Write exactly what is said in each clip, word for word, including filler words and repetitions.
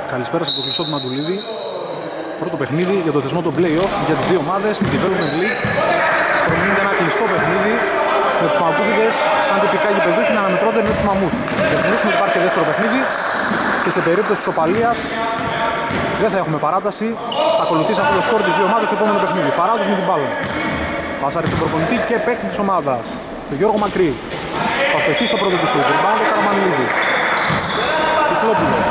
Καλησπέρα από το Χρυσό του Μαντουλίδη. Πρώτο παιχνίδι για το θεσμό των play-off για τις δύο ομάδες στην Development League. Προμείνεται ένα κλειστό παιχνίδι με τους Παγκούδιδες σαν τυπικά γηπεδούχοι να αναμετρώνται με τους Μαμούθ. Για θυμίσουμε ότι υπάρχει και δεύτερο παιχνίδι και σε περίπτωση της ισοπαλίας δεν θα έχουμε παράταση. Θα ακολουθήσει αυτό το σκορ της δύο ομάδες στο επόμενο παιχνίδι. Φαράδος με την μπάλα. Πασάρει στον προπονητή και παίχτη της ομάδας, τον Γιώργο Μακρύ. Θα στοχεί στο πρώτο του σουτ. Ριμπάουντ ο Καραμανλίδης. Τυφλόπουλος.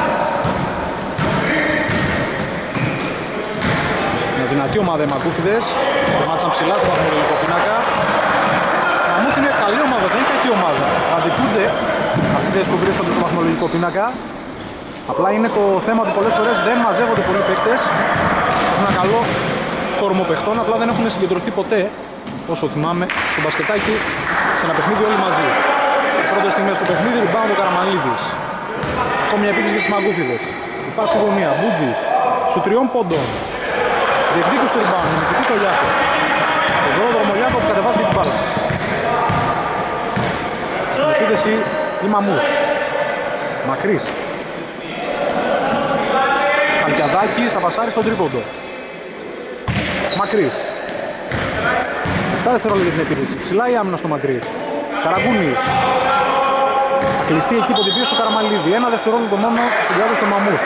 Μια δυνατή ομάδα οι Μακούφιδες. Τερμάτισαν ψηλά στο βαθμολογικό πίνακα. Η Μαμούθ είναι καλή ομάδα, δεν είναι κακή ομάδα. Αδικούνται αυτές που βρίσκονται στο βαθμολογικό πίνακα. Απλά είναι το θέμα ότι πολλές φορές δεν μαζεύονται πολλοί παίκτες. Έχουν ένα καλό κορμό παιχτών, απλά δεν έχουν συγκεντρωθεί ποτέ, όσο θυμάμαι, στο μπασκετάκι σε ένα παιχνίδι όλοι μαζί. Πρώτες στιγμές στο παιχνίδι, ριμπάουντ ο Καραμανλίδης. Ακόμη μια επίθεση για τους Μαγκούφιδες. Υπάρχει στη γωνία, Μπούτζης, σου τριών πόντων. Διεκδίκησε το ριμπάουντ, με νικητή το Λιάκο. Το δρόμο Λιάκο που κατεβάζει και την μπάλα. Στην επίθεση η Μαμούθ. Μακρύς. Χαλκιαδάκης θα πασάρει στον τρίποντο. Μακρύς. εφτά δευτερόλεπτα για την επίθεση. Ψηλά η άμυνα στο Μακρύ. Καραγκούνης. Θα κλειστεί εκεί από την πίεση του Καραμανλίδη. Ένα δευτερόλεπτο μόνο στην διάδοση του Μαμούθ.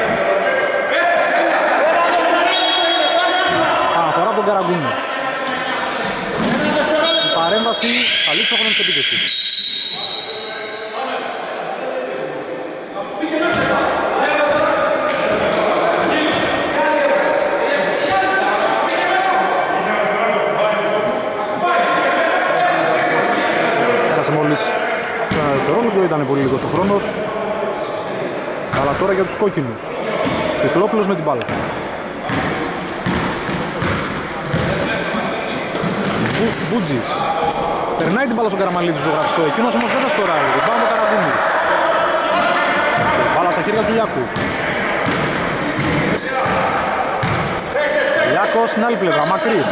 Αναφορά από τον Καραγκούνη. Η παρέμβαση θα λήξει ο χρόνος της επίθεσης. Μόλις ένα δευτερόλεπτο, ήταν πολύ λίγος ο χρόνος. Αλλά τώρα για τους κόκκινους. Τυφλόπουλος με την μπάλα. Μπούτζης. Περνάει την μπάλα στον Καραμανλίδη στο γραφιστό. Εκείνος όμως δεν θα σκοράρει. Ριμπάουντ ο Καραγκούνης. Μπάλα στα χέρια του Λιάκου. Λιάκος στην άλλη πλευρά. Μακρύς.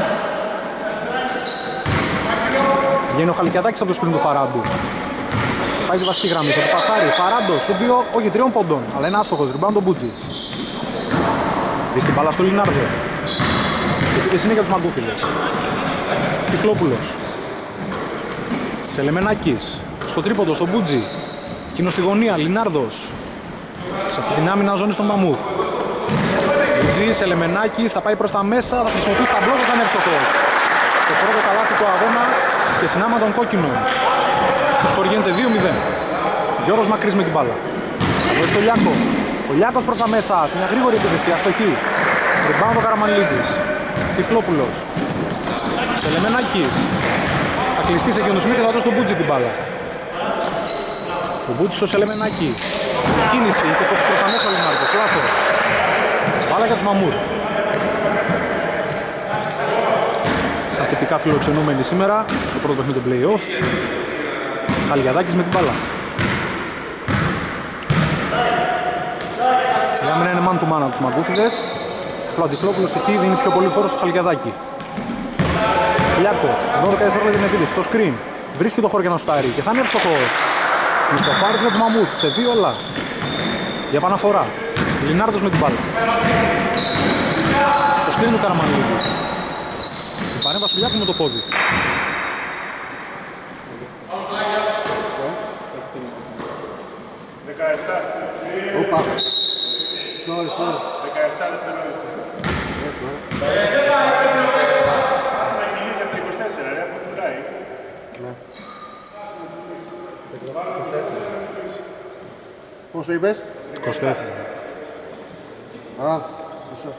Βγαίνει ο Χαλκιαδάκης από το σκριν του Φαράντου. Πάει τη βασική γραμμή, θα του πασάρει. Φαράντος, σου δύο, όχι τριών ποντών, αλλά είναι άστοχος. Ριμπάουντ ο Μπούτζης. Δεις την μπάλα στο Λινάρδο. Και είναι για τους Μαγκούφιδες. Τυφλόπουλος. Σελεμενάκης. Στο τρίποντο, στο Μπούτζι. Εκείνος στη γωνία, Λινάρδος. Σε αυτή την άμυνα ζώνη στον Μαμούθ. Μπούτζι, Σελεμενάκης, θα πάει προς τα μέσα, θα χρησιμοποιήσει τα μπλόκα, θα είναι εύστοχος. Το πρώτο καλάθι του αγώνα και συνάμα των κόκκινων. Το σκορ γίνεται δύο μηδέν. Γιώργος Μακρύς με την μπάλα. Εδώ στο Λιάκο. Ο Λιάκος προς τα μέσα, σε μια γρήγορη επίθεση, αστοχή. Ριμπάουντ ο Καραμανλίδης. Τυφλόπουλος. Σελεμενάκης. Θα κλειστεί σε εκείνο το σημείο και θα δώσει στον Μπούτζι την μπάλα. Ο Μπούτζι στο Σελεμενάκη. Κίνηση και το προς τα μέσα ο Λινάρδος. Λάθος. Μπάλα για τους Μαμούθ. Τυπικά φιλοξενούμενοι σήμερα στο πρώτο παιχνίδι του play-off. Χαλιαδάκης με την μπάλα. Η άμυνα είναι man to man από τους Μαγκούφιδες. Ο Αντιφλόπουλος εκεί δίνει πιο πολύ χώρο στο Χαλιαδάκη. Λιάκος, δώδεκα δευτερόλεπτα την επίθεση, στο screen. Βρίσκει το χώρο για να στάρει και θα είναι εύστοχος. Μισοφάρης για τους Μαμούθ, σε δύο όλα. Για επαναφορά. Λινάρδος με την μπάλα. Στο screen του Καραμανλίδη. Η παρέμβαση του Λιάκου με το πόδι. δεκαεπτά. Οπα. Sorry, sorry. δεκαεπτά δευτερόλεπτα. Θα κυλήσει από το είκοσι τέσσερα, ρε, αφού τσουράει. Ναι. Πόσο είπες? είκοσι τέσσερα. Α, μισό.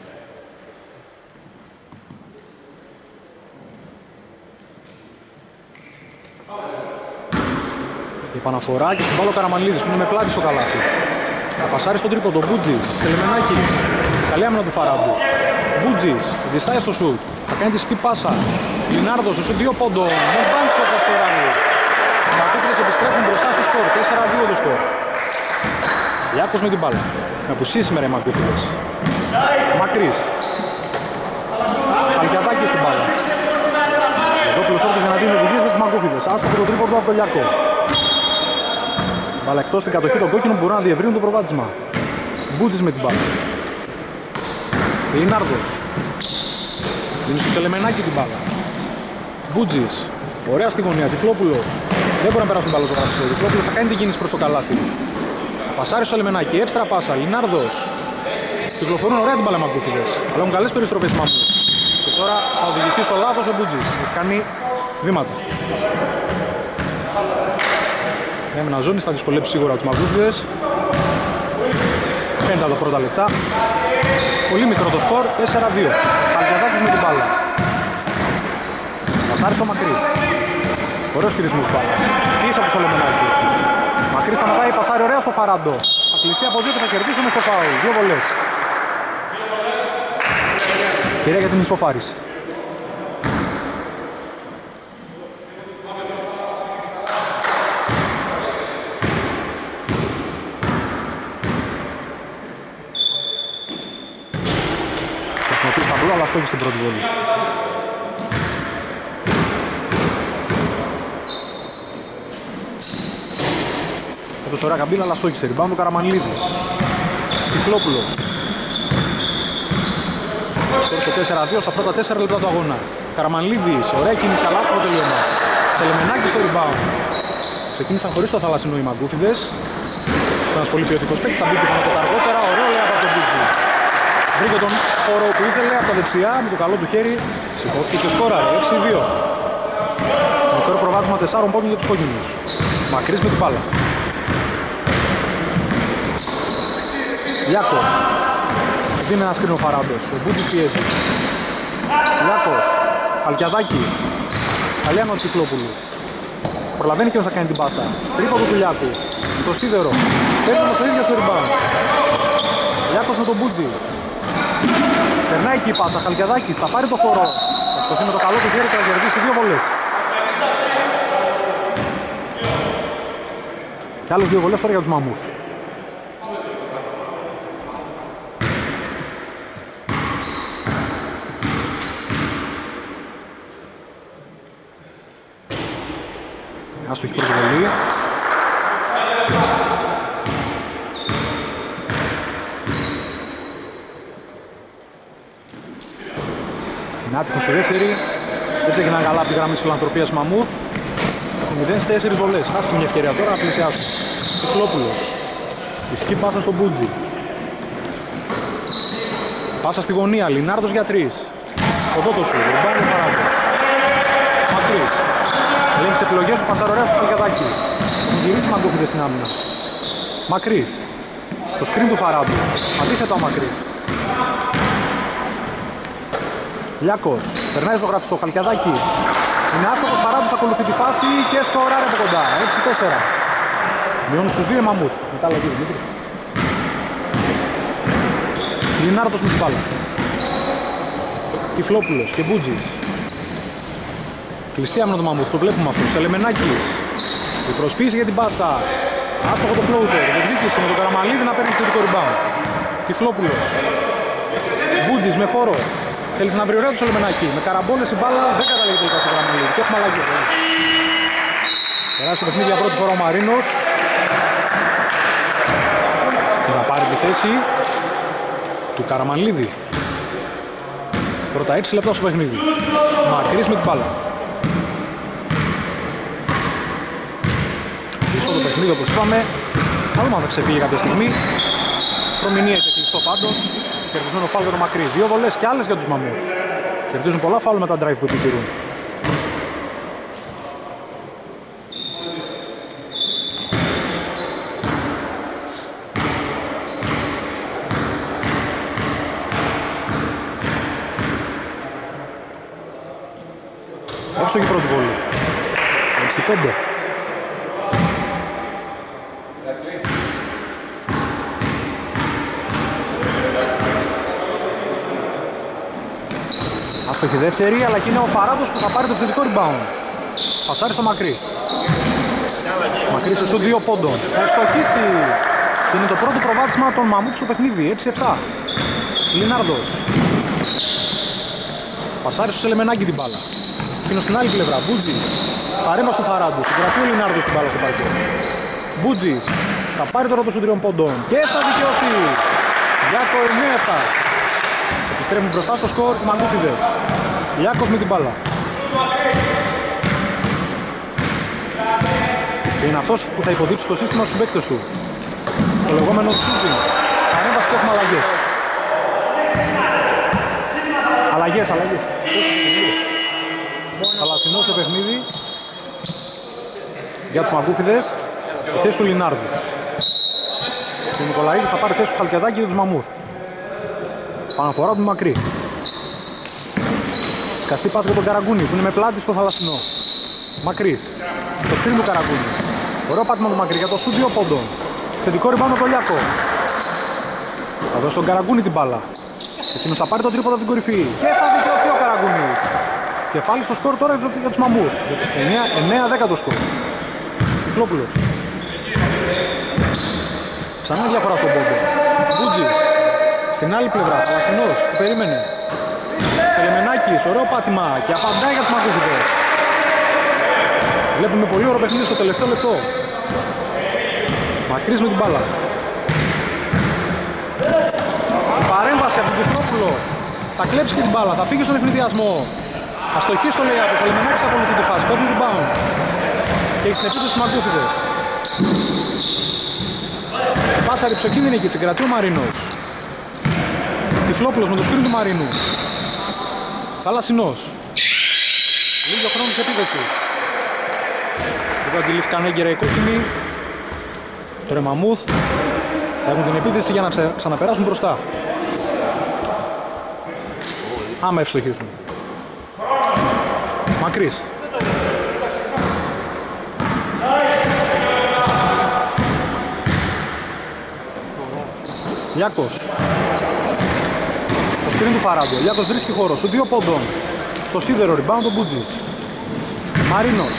Η επαναφορά και στην μπάλα ο Καραμανλίδης που είναι με πλάτη στο καλάθι. Θα πασάρει στον τρίποντο, Μπούτζης, Σελεμενάκης. Καλή άμυνα του Φαράντου. Μπούτζης, διστάει στο σουτ. Θα κάνει τη σκι πάσα. Λινάρδος, στο δύο πόντων. Δεν πάνε στο σκοράρι. Οι Μαγκούφιδες επιστρέφουν μπροστά στο σκορ. τέσσερα δύο το σκορ. Λιάκος με την μπάλα. Με απουσίες σήμερα οι Μαγκούφιδες. Μακρύς. Χαλκιαδάκης στην μπάλα. Εδώ πλουσόρτης για να δίνει οδηγίες για τους Μαγκούφιδες. Άστοχο το τρίποντο από τον Λιάκο. Μπάλα εκτός στην κατοχή των κόκκινων που μπορούν να διευρύνουν το προβάδισμα. Μπούτζης με την μπάλα. Λινάρδος. Δίνει στο Σελεμενάκι την μπάλα. Μπούτζης. Ωραία στη γωνία. Τυφλόπουλος. Δεν μπορεί να περάσει την μπάλα στο γραφιστό. Τυφλόπουλος θα κάνει την κίνηση προς το καλάθι. Πασάρι στο Σελεμενάκι. Έξτρα πάσα. Λινάρδος. Κυκλοφορούν ωραία την μπάλα Μαγκούφιδες. Αλλά έχουν καλές περιστροφές Μαμού. Και τώρα θα οδηγηθεί στο λάθος ο Μπούτζης. Έχει κάνει βήματα. Έμενα ζώνη, θα δυσκολέψει σίγουρα τους Μαγκούφιδες. πενήντα τα πρώτα λεπτά. Πολύ μικρό το σκορ, τέσσερα δύο. Αλκιαδάκης με την μπάλα. Πασάρι στο Μακρύ. Ωραίος χειρισμός μπάλας. Πίσω από το Σολεμενάκι. Μακρύ σταματάει, πασάρι ωραία στο Φαράντο. Θα κλειστεί από δύο και θα κερδίσουμε στο φάουλ. Δύο βολές. Ευκαιρία για την ισοφάριση. Χρησιμοποιεί στα μπλου, αλλά στόχει στην πρώτη βολή. Έδωσε ωραία καμπίνα, αλλά στόχισε. Rebound ο Καραμανλίδης. Τυφλόπουλος. Στο τέσσερα δύο στα πρώτα τέσσερα λεπτά του αγώνα. Καραμανλίδης, ωραία κίνηση, αλλά στο τελείωμα. Στελεμενάκι στο rebound. Ξεκίνησαν χωρίς το θαλασσινό οι Μαγκούφιδες. Ένας πολύ ποιοτικός παίκτης, θα μπει πιθανότατα αργότερα. Ωραίο λέει από τον Μπούτζη. Βρήκε τον χώρο που ήθελε από τα δεξιά με το καλό του χέρι. Σηκώθηκε και σκόραρε. έξι δύο. Μικρό προβάδισμα τεσσάρων πόντων για τους κόκκινους. Μακρύς με την μπάλα. Λιάκος. Δίνει ένα σκρίνο Φαράντος. Ο Μπούτζης πιέζει. Λιάκος. Αλκιαδάκης. Καλιάνο Τυφλόπουλου. Προλαβαίνει και όσο θα κάνει την πάσα. Τρίποδο του Λιάκου. Στο σίδερο. Παίρνει όμως ο ίδιος στο rebound. Λιάκος με τον Μπούτζη. Περνάει εκεί η πάσα. Χαλκιαδάκης θα πάρει το χώρο. Θα σκοθεί με το καλό του χέρι και θα κερδίσει δύο βολές. Και άλλες δύο βολές τώρα για τους Μαμούθ. Άστοχη πρώτη βολή. Είναι άτυχος στη δεύτερη. Έτσι έγιναν καλά από τη γραμμή της φιλανθρωπίας Μαμούθ. μηδέν στις τέσσερις βολές. Χάθηκε μια ευκαιρία τώρα να πλησιάσουν. Τυφλόπουλος. Ισχύει πάσα στον Μπούτζη. Πάσα στη γωνία. Λινάρδος για τρεις. Ο Δότος του. Ριμπάρει ο Φαράντος. Μακρύς. Λέει τις επιλογές του πασαρορέας του Χαλκιαδάκη. Έχουν γυρίσει Μαγκούφιδες στην άμυνα. Μακρύς. Το σκριν του Φαράντου. Αντίθετα ο Μακρύς. Λιάκος. Περνάει ζωγραφιστό. Χαλκιαδάκη. Είναι άστοχος Φαράντος, ακολουθεί τη φάση και σκοράρει από κοντά. έξι τέσσερα. Μειώνει στους δύο Μαμούθ. Μετά λέγει Δημήτρη. Λινάρδος με την μπάλα. Τυφλόπουλος και Μπούτζης. Κλειστή άμυνα του Μαμούθ, το βλέπουμε αυτό. Σελεμενάκης. Η προσποίηση για την πάσα. Άστοχο το floater. Διεκδίκηση με τον Καραμαλίδη να παίρνει το θετικό rebound. Τυφλόπουλος. Μπούτζης με χώρο. Θέλεις να βρει ωραία το Σελεμενάκη. Με καραμπόλες η μπάλα δεν καταλήγει τελικά στο Καραμαλίδη. Και έχουμε αλλαγή. Περάσει το παιχνίδι για πρώτη φορά ο Μαρίνος. Και θα πάρει τη θέση του Καραμανλίδη. Πρώτα έξι λεπτά στο παιχνίδι. Μακρύς με την μπάλα. Κλειστό το παιχνίδι όπως είπαμε. Θα δούμε αν θα ξεφύγει κάποια στιγμή. Προμηνύεται κλειστό πάντως. Κερδισμένο φάουλ για το Μακρύ. Δύο βολές και άλλες για τους Μαμούθ. Κερδίζουν πολλά φάουλ με τα drive που επιχειρούν. Εύστοχη πρώτη βολή. έξι πέντε. Άστοχη δεύτερη, αλλά και είναι ο Φαράντος που θα πάρει το επιθετικό rebound. Πασάρει στο Μακρύ. Μακρύ σε σου δύο πόντων. Θα ευστοχίσει. Είναι το πρώτο προβάδισμα των Μαμούθ στο παιχνίδι. έξι επτά. Λινάρδος. Πασάρει στο Σελεμενάκι την μπάλα. Εκείνο στην άλλη πλευρά. Μπούτζης. Παρέμβαση στο Φαράντο. Συγκρατεί ο Λινάρδος την μπάλα στο παρκέ. Μπούτζης. Θα πάρει τώρα το σου τριών πόντων. Και θα δικαιωθεί. Λιάκο εννιά επτά. Επιστρέφουν μπροστά στο σκορ οι Μαγκούφιδες. Λιάκος με την μπάλα. Και είναι αυτός που θα υποδείξει το σύστημα στους παίκτες του. Το λεγόμενο choosing. Παρέμβαση και έχουμε αλλαγές. Αλλαγές, αλλαγές. Θαλασσινός στο παιχνίδι για τους Μαγκούφιδες στη θέση του Λινάρδου. Και ο Νικολαίδης θα πάρει θέση του Χαλκιαδάκη για τους Μαμούθ. Παναφορά του μακρύ. Σκαστή πάση για τον Καραγκούνη που είναι με πλάτη στο Θαλασσινό. Μακρύς. Το σκριν του Καραγκούνη. Ωραίο πάτημα του μακρύ για το σουτ δύο πόντων. Θετικό ριμπάουντ το Λιάκο. Θα δώσει τον Καραγκούνη την μπάλα. Εκείνος θα πάρει το τρίποντο από την κορυφή. Και θα δικαιωθεί ο Καραγκούνης. Κεφάλι στο σκορ τώρα για τους Μαμούθ. εννιά δέκα το σκορ. Τυφλόπουλος. Ξανά διαφορά στον πόντο. Μπούτζης. Στην άλλη πλευρά, Θαλασσινός που περίμενε. Σελεμενάκης, ωραίο πάτημα και απαντάει για τους Μαγκούφιδες. Βλέπουμε πολύ ωραίο παιχνίδι στο τελευταίο λεπτό. Μακρύς με την μπάλα. Η παρέμβαση από τον Τυφλόπουλο. Θα κλέψει και την μπάλα, θα φύγει στον ευνηδιασμό. Θα στοχίσει στο λέει από το Σελεμενάκης θα ακολουθεί τη φάση. Πέφτει rebound. Και έχει στην επίθεση τους Μαγκούφιδες. Πάσα ρυψοκίνδυνη εκεί, συγκρατεί ο Μαρίνος. Τυφλόπουλος με το σκριν του Μαρίνου. Θαλασσινός. Λίγο χρόνο της επίθεσης. Εδώ αντιλήφθηκαν έγκαιρα οι κόκκινοι. Τώρα οι Μαμούθ θα έχουν την επίθεση για να ξαναπεράσουν μπροστά. Άμα ευστοχίσουν. Μακρύς. Λιάκος. Το σκριν του Φαράντο. Λιάκος βρίσκει χώρο σου δύο πόντων. Στο σίδερο rebound ο Μπούτζης. Μαρίνος.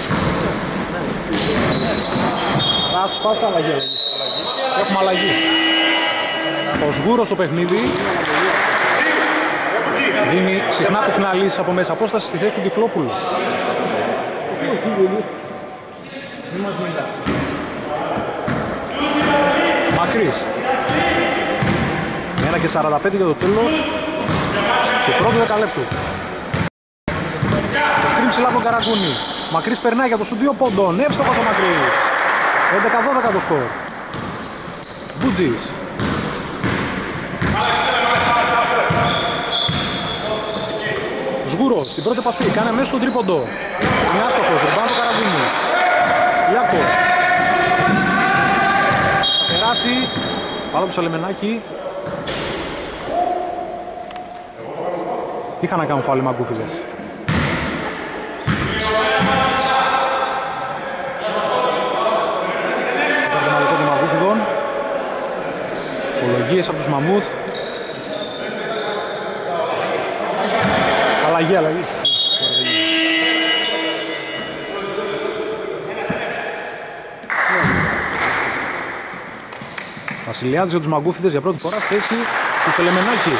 Θα τους πάσει αλλαγή. Έχουμε αλλαγή. Ο Σγούρος στο παιχνίδι δίνει συχνά πυκναλίσεις από μέσα απόσταση στη θέση του Τυφλόπουλου. Μακρύς. ένα και σαράντα πέντε για το τέλος του πρώτου δεκαλέπτου. Το σκριν ψηλά από τον Καραγκούνη. Μακρύς περνάει για το σου δύο πόντων. Εύστοχο το Μακρύς. έντεκα δώδεκα το σκορ. Μπούτζης. Σγούρος στην πρώτη επαφή. Κάνε μέσα στον τρίποντο. Είναι άστοχος. Ριμπάουντ το Καραγκούνη. Λιάκος. Θα περάσει. Πάλα του Σαλεμενάκη. Είχαν να κάνουν φάουλ οι Μαγκούφιδες. Το καρδεμαλικό των Μαγκούφιδων. Απολογίες από τους Μαμούθ. Αλλαγή, αλλαγή. Βασιλιάδης για τους Μαγκούφιδες για πρώτη φορά στη θέση του Σελεμενάκη.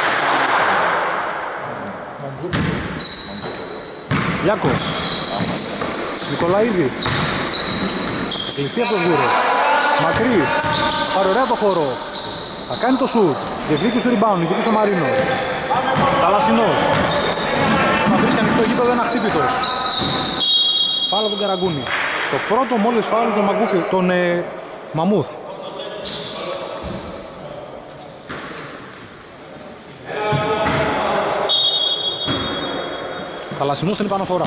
Λιάκος. Νικολαίδης. Κλειστή από το Σγούρο. Μακρύς. Πάρει ωραία το χώρο. Θα κάνει το σουτ. Διεκδίκησε το rebound. Διεκδίκησε ο Μαρίνος. Θαλασσινός. Θα βρίσκει ανοιχτό γήπεδο, ένα χτύπητος. Φάουλ από τον Καραγκούνη. Το πρώτο μόλις φάουλ των Μαγκούφι, τον ε, Μαμούθ. Θαλασσινός είναι πανοφορά.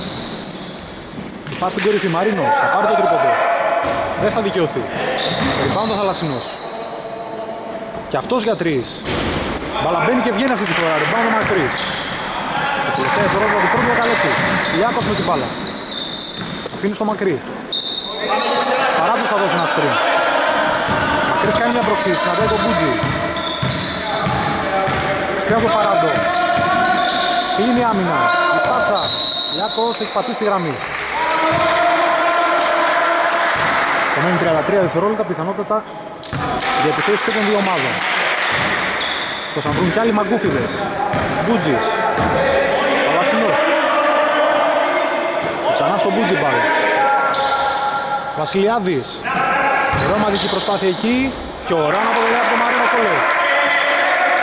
Πας στην κορυφή, Μαρίνος, θα πάρει το τρίποντο. Δεν θα δικαιωθεί. Rebound το Θαλασσινός. Και αυτός για τρεις. Μπαλαμπαίνει και βγαίνει αυτή τη φορά. Rebound ο Μακρύς. Σε τελευταία φορά του πρώτου δεκαλέπτου. Λιάκος με την μπάλα. Αφήνει στο Μακρύ. Παρά τους θα δώσει ένα σκριν. Μακρύς κάνει μια προσφύση. Να δει τον Μπούτζι. Σκριν από το Φαράντο. Κλείνει η άμυνα. Η πάσα. Λιάκος έχει πατήσει τη γραμμή. Απομένει τριάντα τρία δευτερόλεπτα, πιθανότατα για επιθέσεις και των δύο ομάδων. Πως αν βρουν κι άλλοι Μαγκούφιδες. Μπούτζης. Θαλασσινός. Ξανά στον Μπούτζι πάλι. Βασιλιάδης. Ωραία ομαδική προσπάθεια εκεί. Και ωραία να αποδελεί από το Μαρίνο Κολές.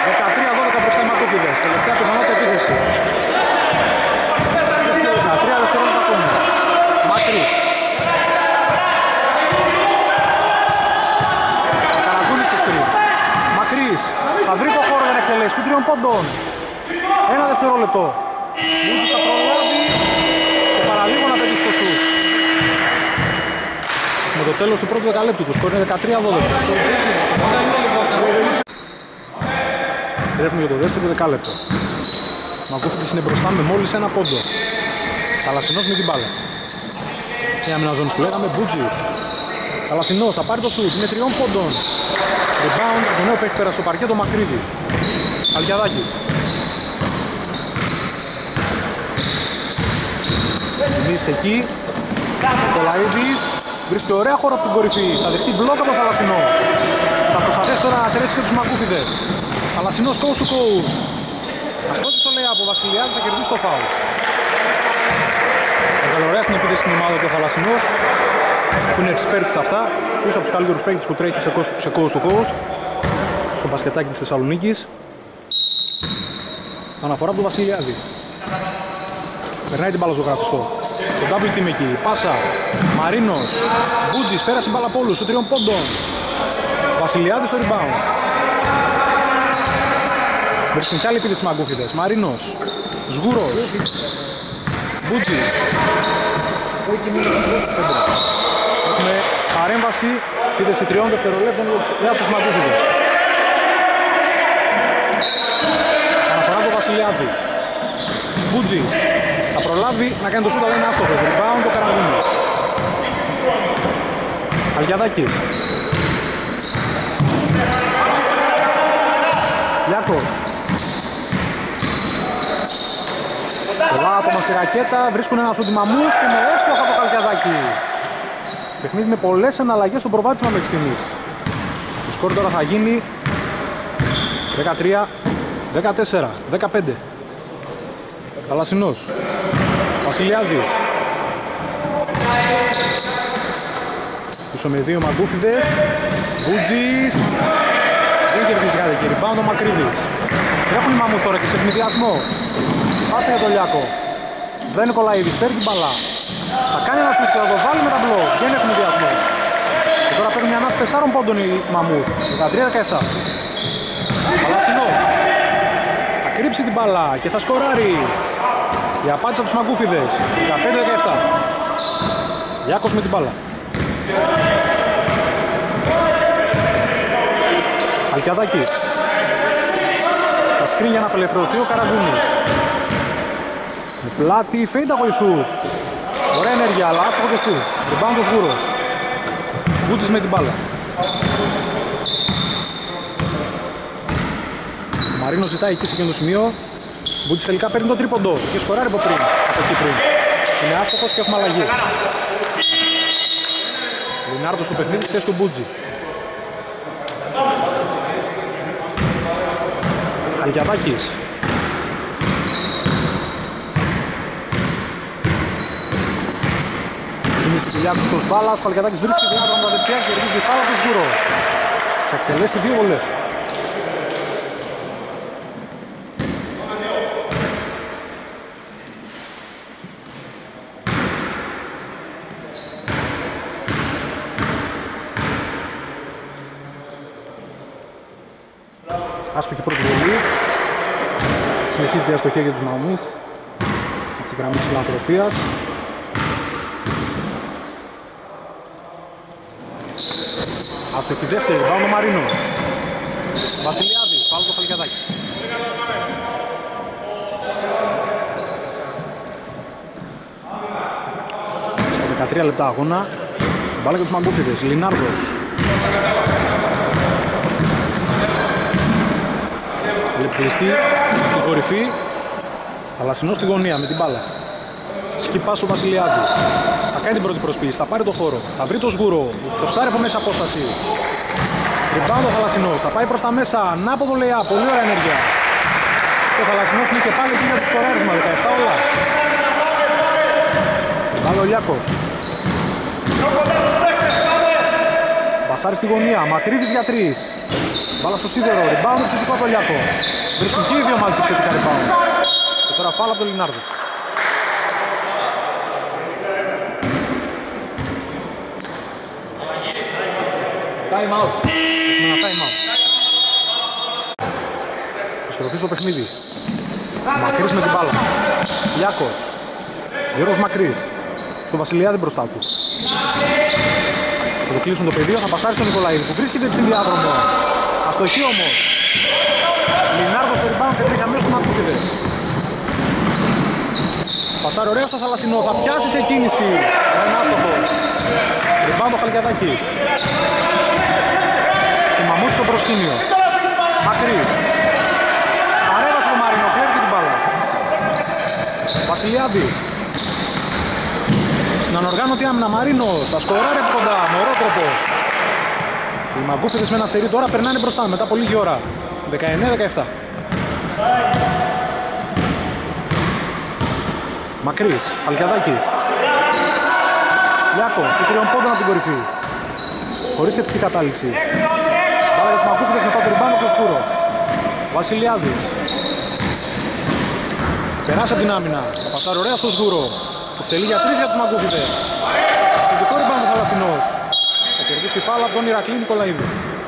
δεκατρία δώδεκα μπροστά οι Μακούφιδες. Τελευταία πιθανότητα επίθεση. δεκατρία δευτερόλεπτα ακόμη. Μακρύς. Καραγκούνης στο σκριν. Μακρύς. Θα βρει το χώρο για να εκτελέσει. Σου τριών πόντων. Ένα δευτερόλεπτο. Μπούτζης θα προλάβει και παραλίγο να πετύχει το σουτ. Με το τέλος του πρώτου δεκαλέπτου του σκορ είναι δεκατρία δώδεκα. Στρέφουμε για το δεύτερο δεκάλεπτο. Μακούφιδες είναι μπροστά με μόλις ένα πόντο. Θαλασσινός με την μπάλα. Μια άμυνα ζώνης που λέγαμε, Μπούτζης. Θαλασσινός θα πάρει το σουτ, είναι τριών πόντων. Rebound, το νέο που έχει πέρασει στο παρκέ το Μακρύδη. Αλκιαδάκης. Εμείς εκεί. Το Λαΐδης βρίσκει ωραία χώρα από την κορυφή. Θα δεχτεί μπλοκ από το Θαλασσινό. Θα προσπαθήσει τώρα να τρέξει και τους Μακούφιδες. Θαλασσινός coast to coast. Αστόχησε το λέει από Βασιλιάδη, θα κερδίσει το φάουλ. Μεγάλο ωραία στην επίθεση στην ομάδα του Θαλασσινός, που είναι expert σε αυτά. Ίσως από τους καλύτερους παίκτες που τρέχει σε coast to coast στο μπασκετάκι της Θεσσαλονίκης. Αναφορά από τον Βασιλιάδη. Περνάει την μπάλα στο γραφιστό. Το double team εκεί. Πάσα. Μαρίνος. Μπούτζης. Πέρασε την μπάλα από όλους. Του τριών πόντων. Βασιλιάδης στο rebound. Βρίσκουν κι άλλη επίθεση Μαγκούφιδες. Μαρίνος. Σγούρος. Μπούτζης. Έχουμε παρέμβαση. Επίθεση τριών δευτερολέπτων για τους Μαγκούφιδες. Αναφορά το Βασιλιάδη. Μπούτζης. Θα προλάβει να κάνει το σούτ, αλλά είναι άστοχος. Rebound το Καραγκούνης. Αλκιαδάκης. Λιάκος. Πολλά άτομα στη ρακέτα, βρίσκουν ένα σούτ Μαμού και με εύστοχα το Αλκιαδάκη. Παιχνίδι με πολλές αναλλαγές στο προβάδισμα μέχρι στιγμής. Το σκορ τώρα θα γίνει δεκατρία δεκατέσσερα δεκαπέντε. Θαλασσινός. Βασιλιάδης. Πίσω με δύο Μαγκούφιδες. Μπούτζης. Δεν κερδίζει κάτι εκεί. Rebound ο Μακρύδης. Έχουν οι Μαμού τώρα και σε ευνηδιασμό. Πάσα για τον Λιάκο. Δεν είναι Κολαίδης. Παίρνει την μπαλά. Θα κάνει ένα σουτ και θα το βάλει με τα μπλοκ. Δεν έχουν ευνηδιασμό. Και τώρα παίρνει μια ανάση τεσσάρων πόντων οι Μαμού. δεκατρία δεκαεπτά. Θαλασσινός. Θα κρύψει την μπαλά και θα σκοράρει. Η απάντηση από τους Μαγκούφιδες. δεκαπέντε δεκαεπτά. Λιάκος με την μπάλα. Αλκιαδάκης. Θα σκρίνει για να απελευθερωθεί ο Καραγκούνης. Με πλάτη, φέιντα από η σουτ. Ωραία ενέργεια, αλλά άστοχο το σουτ. Rebound ο Σγούρος. Μπούτζης με την μπάλα. Ο Μαρίνος ζητάει εκεί σε εκείνο το σημείο. Μπούτζης τελικά παίρνει το τρίποντο και σκοράρει από πριν, από εκεί πριν. Είναι άστοχος και έχουμε αλλαγή. Λινάρντος στο παιχνίδι στη θέση του Μπούτζη. Αλκιαδάκης. Είναι στη κοιλιά του το μπάλας, ο Αλκιαδάκης βρίσκει διάδρομα από τα δεξιά και κερδίζει πάρα του Σγούρο. Θα εκτελέσει δύο βολές. Άστοχη πρώτη βολή. Συνεχίζει διαστοχή για τους Μαμούθ από τη γραμμή της φιλανθρωπίας. Άστοχη δεύτερη, πάω ο Μαρίνος. Βασιλιάδη, πάω το Χαλκιαδάκι. Στα δεκατρία λεπτά αγώνα, μπάλα για τους Μαγκούφιδες, Λινάρδος. Λεπτριστή στην κορυφή. Θαλασσινός στη γωνία με την μπάλα. Σκυπά στο Βασιλιάδη. Θα κάνει την πρώτη προσποίηση, θα πάρει το χώρο. Θα βρει το Σγούρο. Θα φτάρει από μέσα απόσταση. Rebound ο Θαλασσινός. Θα πάει προς τα μέσα. Ανάποδο λειά. Πολύ ωραία ενέργεια. Και ο Θαλασσινός είναι και πάλι εκεί για το σκοράρισμα. δεκαεπτά όλα. Βάλε ο Λιάκος. Πασάρι στη γωνία, Μακρύδης για τρεις. Μπάλα στο σίδερο, rebound επιθετικό από το Λιάκο. Βρίσκουν και οι δύο μάλιστα επιθετικά rebound. Και τώρα φάουλ από τον Λινάρδο. Time out. Έχουμε ένα time out. Επιστροφή στο παιχνίδι. Μακρύς με την μπάλα. Λιάκος. Γιώργος Μακρύς. Στο Βασιλιάδη μπροστά του. Θα το κλείσουν το πεδίο, θα πασάρει στον Νικολαίδη που βρίσκεται στην διάδρομο. Αστοχή όμως. Λινάρδος στο rebound και τρέχει αμέσως στον Ατρούκηδες. Πασάρει ωραίο στο Θαλασσινό, θα πιάσει σε κίνηση. Είναι άστοχος. Rebound ο Χαλκιαδάκης. Και Μαμούτ στο προσκήνιο. Μακρύς. Παρέβασε το Μαρίνο, κλέβει και την μπάλα. Βασιλιάδης. Στην ανοργάνωτη άμυνα Μαρίνος, θα σκοράρει από κοντά, με ωραίο τρόπο. Οι Μαγκούφιδες με ένα σερί τώρα περνάνε μπροστά μετά από λίγη ώρα. δεκαεννέα δεκαεπτά. Μακρύς, Αλκιαδάκης. Λιάκος, του τριών πόντων από την κορυφή. Χωρίς ευτυχή κατάληξη. Βάλε τους Μαγκούφιδες μετά το ριμπάνο του σκούρο. Βασιλιάδης. Περάσει από την άμυνα. Θα πασάρει ωραία στο σκούρο. Τελεί για τρεις για τους Μαγκούφιδες. Θετικό ριμπάνο ο Θαλασσινός. Θα κερδίσει φάουλ από τον Ηρακλή Νικολαίδη.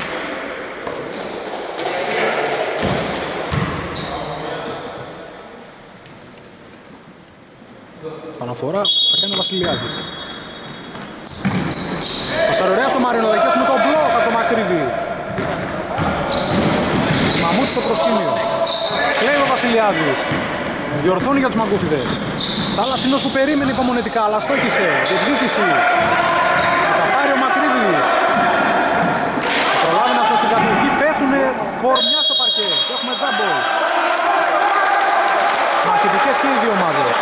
Παναφορά θα κάνει ο Βασιλιάδης. Πασάρει ωραία στο Μαρίνο. Εκεί έχουμε το μπλοκ από το Μακρύδη. Μαμούτ στο προσκήνιο. Κλαίει ο Βασιλιάδης. Διορθώνει για τους Μαγκούφιδες. Θαλασσινός που περίμενε υπομονετικά, αλλά στόχισε. Διεκδίκηση. Θα πάρει ο Μακρύδης. Προλάβει να σώσει την κατοχή. Πέφτουνε κορμιά στο παρκέ. Και έχουμε τζάμπολ. Μαχητικές και οι δύο ομάδες.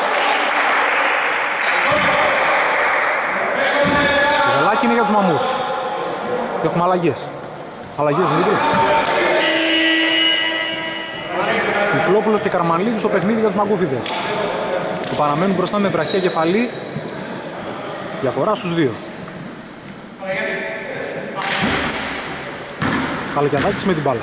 Το βελάκι είναι για τους Μαμούς. Και έχουμε αλλαγές. Αλλαγές Δημήτρη. Τυφλόπουλος και Καρμανλίδης στο παιχνίδι για τους Μαγκούφιδες. Που παραμένουν μπροστά με βραχία κεφαλή. Διαφορά στους δύο. Χαλκιαδάκης με την μπάλα.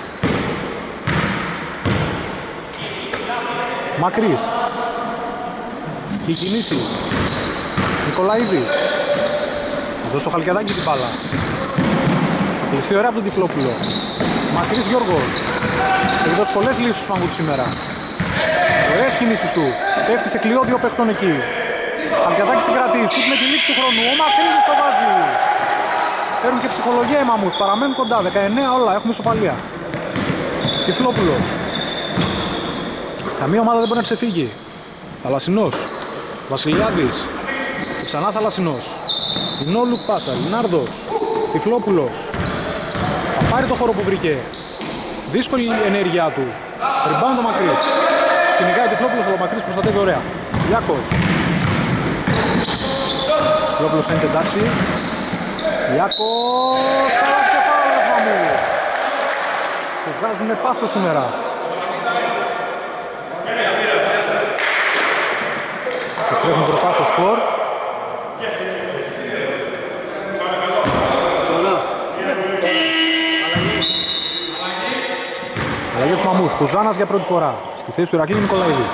Μακρύς. Οι κινήσεις. Νικολαίδης. Θα δώσει το Χαλκιαδάκη την μπάλα. Θα κλειστεί ωραία από τον Τυφλόπουλο. Μακρύς Γιώργος. Έχει δώσει πολλές λύσεις στους Μαγκούφιδες σήμερα. Ωραίες κινήσεις του. Πέφτει σε κλειό δύο παίχτων εκεί. Χαλκιαδάκης συγκρατεί. Σουτ με τη λήξη του χρόνου. Ο Μακρύδης το βάζει. Παίρνουν και ψυχολογία οι Μαμούθ. Παραμένουν κοντά. δεκαεννέα όλα. Έχουμε ισοπαλία. Τυφλόπουλος. Καμία ομάδα δεν μπορεί να ξεφύγει. Θαλασσινός. Βασιλιάδης. Και ξανά Θαλασσινός. Νόλουκ πάσα. Λινάρδος. Τυφλόπουλος. Θα πάρει το χώρο που βρήκε. Δύσκολη η ενέργειά του. Rebound ο Μακρύς. Κυνηγάει Τυφλόπουλος, ο Μακρύς προστατεύει ωραία. Λιάκος. Τυφλόπουλος φαίνεται εντάξει. Λιάκος. Καλά και φάουλ μου. Και βγάζουνε πάθος σήμερα. Επιστρέφουν μπροστά στο σκορ. Αλλαγή του Μαμούθ. Χουζάνας για πρώτη φορά. Στη θέση του Ηρακλή Νικολαίδη.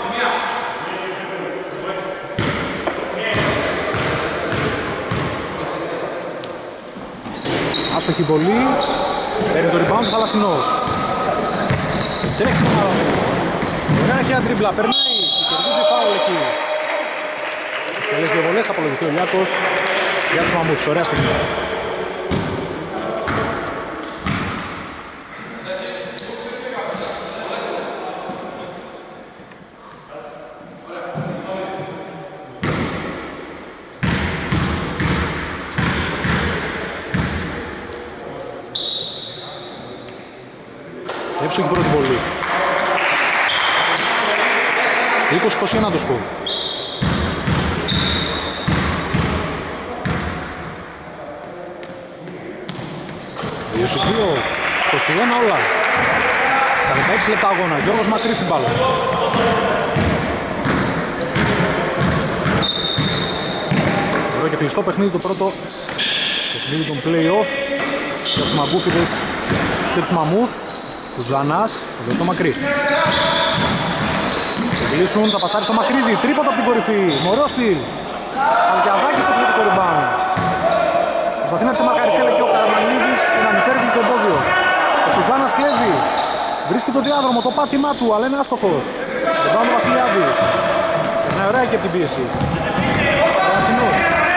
Άστοχη βολή. Παίρνει το rebound του Θαλασσινός. Τρέχει τον άλλο. Ωραία έχει ένα τρίμπλα. Περνάει. Κερδίζει φάουλ εκεί. Καλές δύο βολές. Απολογηθεί ο Λιάκος για τους Μαμούθ. Ωραία στιγμή. Έψοχη πρώτη βολή. είκοσι είκοσι ένα το σκορ. είκοσι δύο είκοσι ένα όλα. Στα δεκαέξι λεπτά αγώνα. Γιώργος Μακρύς στην μπάλα. Εδώ και κλειστό παιχνίδι το πρώτο παιχνίδι των play-off. για τους Μαγκούφιδες και τους Μαμούθ. Κουζάνας, εδώ στο μακρύ. Θα κλείσουν, θα πασάρει στο Μακρύδι, τρίποντο από την κορυφή, μωρό στυλ. Αλκιαδάκης στο πλήτικο ριμπάουν. Προσπαθεί να ξεμαρκαριστεί, αλλά και ο Καραμανίδης έναν υπέρβει το εμπόδιο. Ο Κουζάνας κλέβει, βρίσκει το διάδρομο, το πάτημά του, αλλά είναι άστοχος. Ριμπάουν ο Βασιλιάδης. Είναι ωραία και από την πίεση. Πράσινος.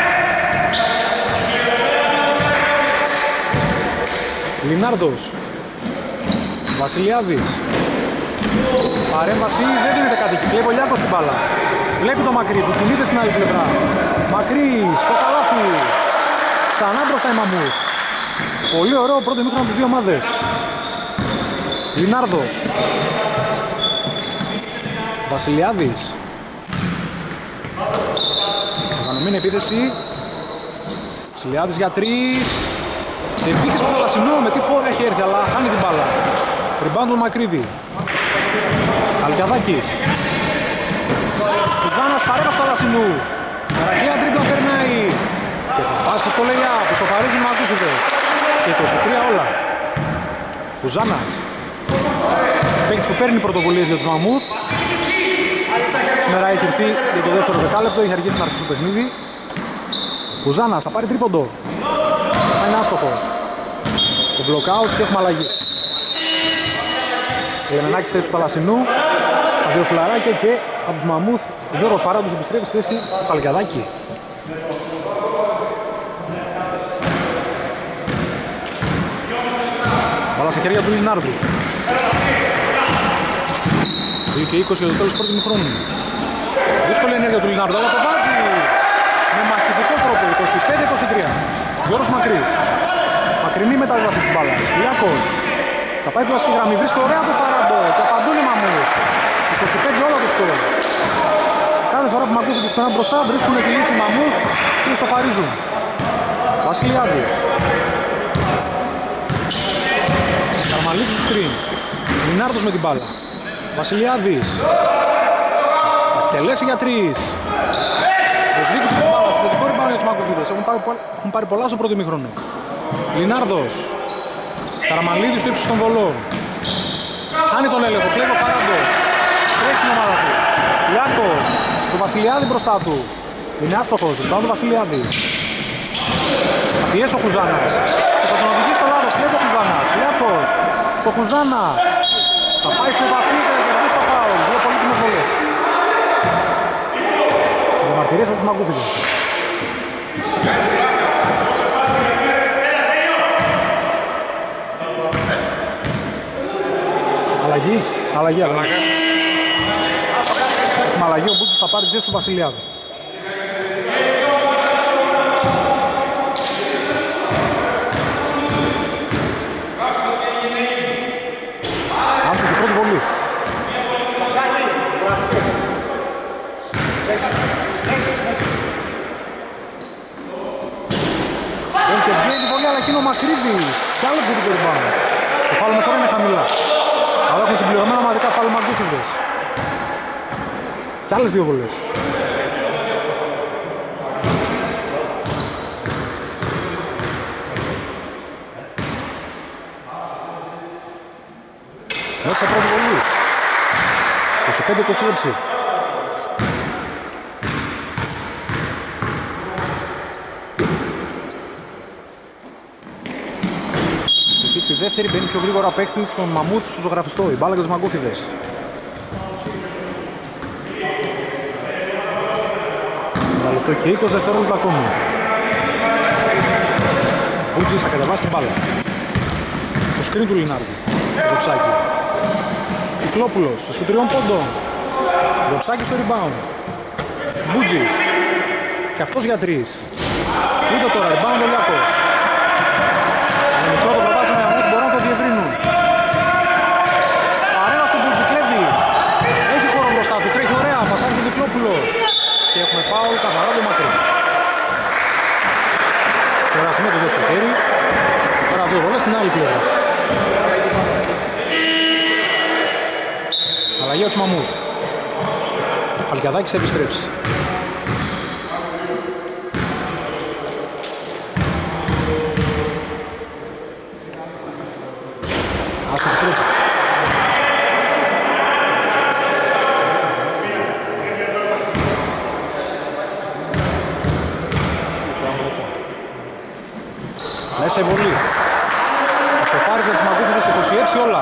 Λινάρντος. Βασιλιάδης. Παρέμβαση, δεν δίνεται κάτι εκεί. Βλέπει ο Λιάκος την μπάλα. Βλέπει το Μακρύ που κινείται στην άλλη πλευρά. Μακρύ στο καλάθι. Ξανά μπροστά η Μαμούθ. Πολύ ωραίο πρώτο ημίχρονο από τις δύο ομάδες. Λινάρδος. Βασιλιάδης. Οργανωμένη επίθεση. Βασιλιάδης για τρεις. Δεν πήγε στο Θαλασσινό, με τι φόρα έχει έρθει, αλλά χάνει την μπάλα. Ριμπάουντ του Μακρύδη. Αλκιαδάκης. Κουζάνας παρέμβαση του Θαλασσινού. Καρακία τρίπλα περνάει. Και θα σπάσει στο λεϊά που σοφαρίζει οι Μαγκούφιδες. Σε είκοσι τρία όλα. Κουζάνας. Παίκτης που παίρνει πρωτοβουλίες για τους Μαμούθ. Σήμερα έχει έρθει για το δεύτερο δεκάλεπτο, έχει αργήσει να αρχίσει το παιχνίδι. Κουζάνας θα πάρει τρίποντο. Θα είναι άστοχος. Το block-out και έχουμε αλλαγή. Σελεμενάκης θέση του Θαλασσινού. Τα δύο φιλαράκια και από τους Μαμούθ ο Γιώργος Φαράντος επιστρέφει στη θέση του Καλκιαδάκη. Μπάλα στα χέρια του Λινάρδου. δύο και είκοσι για το τέλος του πρώτου ημιχρόνου. Δύσκολη ενέργεια του Λινάρδου, αλλά το βάζει με μαχητικό τρόπο. είκοσι πέντε είκοσι τρία. Γιώργος Μακρύς. Μακρινή μετάβαση της μπάλας. Λιάκος. Θα πάει τώρα στη γραμμή. Βρίσκει ωραία το Φαράντο. Και απαντούν οι Μαμούθ. είκοσι πέντε όλα το σκορ. Κάθε φορά που Μαγκούφιδες περνάνε μπροστά βρίσκουν τη λύση Μαμούθ και ισοφαρίζουν. Βασιλιάδης. Καρμαλίτης του σκριν. Λινάρδος με την μπάλα. Βασιλιάδης. Τελέσει για τρεις. Διεκδίκηση της μπάλας. Πρωτικό ριμπάουντ για τους Μαγκούφιδες. Έχουν πάρει, έχουν πάρει πολλά στο πρώτο ημίχρονο. Λινάρδος. Καραμαλίδης στο ύψος των βολών. Κάνει τον έλεγχο. Κλέβει ο Φαράντος. Τρέχει την ομάδα του. Λιάκος. Το Βασιλιάδη μπροστά του. Είναι άστοχος. Ριμπάουντ του Βασιλιάδης. Θα πιέσει ο Κουζάνας. Και θα τον οδηγήσει στο λάθος. Κλέβει ο Κουζάνας. Λιάκος. Στο Κουζάνα. Θα πάει στην επαφή και θα κερδίσει το φάουλ. Δύο πολύτιμες βολές. Διαμαρτυρίες από τους Μαγκούφιδες. Αλλαγή, αλλαγή, αλλαγή. Με αλλαγή ο Μπούτσος θα πάρει τη θέση του Βασιλιάδη. Άστοχη πρώτη βολή. Δεν και βγαίνει τη βολή, αλλά εκείνο ο Μακρύδης. Κι άλλο πιο δικό ριμπάουντ. Το φάουλ μας τώρα είναι χαμηλά. Αλλά έχουν συμπληρωμένα ομαδικά φάουλ Μαγκούφιδες. Και άλλες δύο βολές. Μέσα πρώτη βολή. είκοσι πέντε είκοσι έξι. Στη δεύτερη μπαίνει πιο γρήγορα παίκτης στον Μαμούθ στο ζωγραφιστό. Η μπάλα για τους Μαγκούφιδες. Ένα λεπτό και είκοσι δευτερόλεπτα ακόμη. Μπούτζης θα κατεβάσει την μπάλα. Το σκριν του Λινάρδου. Δοξάκη. Κυκλόπουλος στο τριών πόντων. Δοξάκη στο rebound. Μπούτζης. Και αυτός για τρεις. Είδε τώρα rebound ο Λιάκος. Με μικρό το προβάσιο με αμέτρη μπορούν να το διευρύνουν. Παρένα στον Μπούτζη, κλέβει. Έχει χώρο μπροστά του, τρέχει ωραία, πασάρει τον Κυκλόπουλο. Και έχουμε φάουλ καθαρά το μακρύ. Ξερασμό το δώσει στο χέρι. Τώρα δύο βολές στην άλλη πλευρά. Αλλαγή από τους Μαμούθ. Χαλκιαδάκης θα επιστρέψει. Άσο το τρίτο. Μέσα η βολή. Ο Σεφάρης για τις Μαγκούφιδες είκοσι έξι όλα.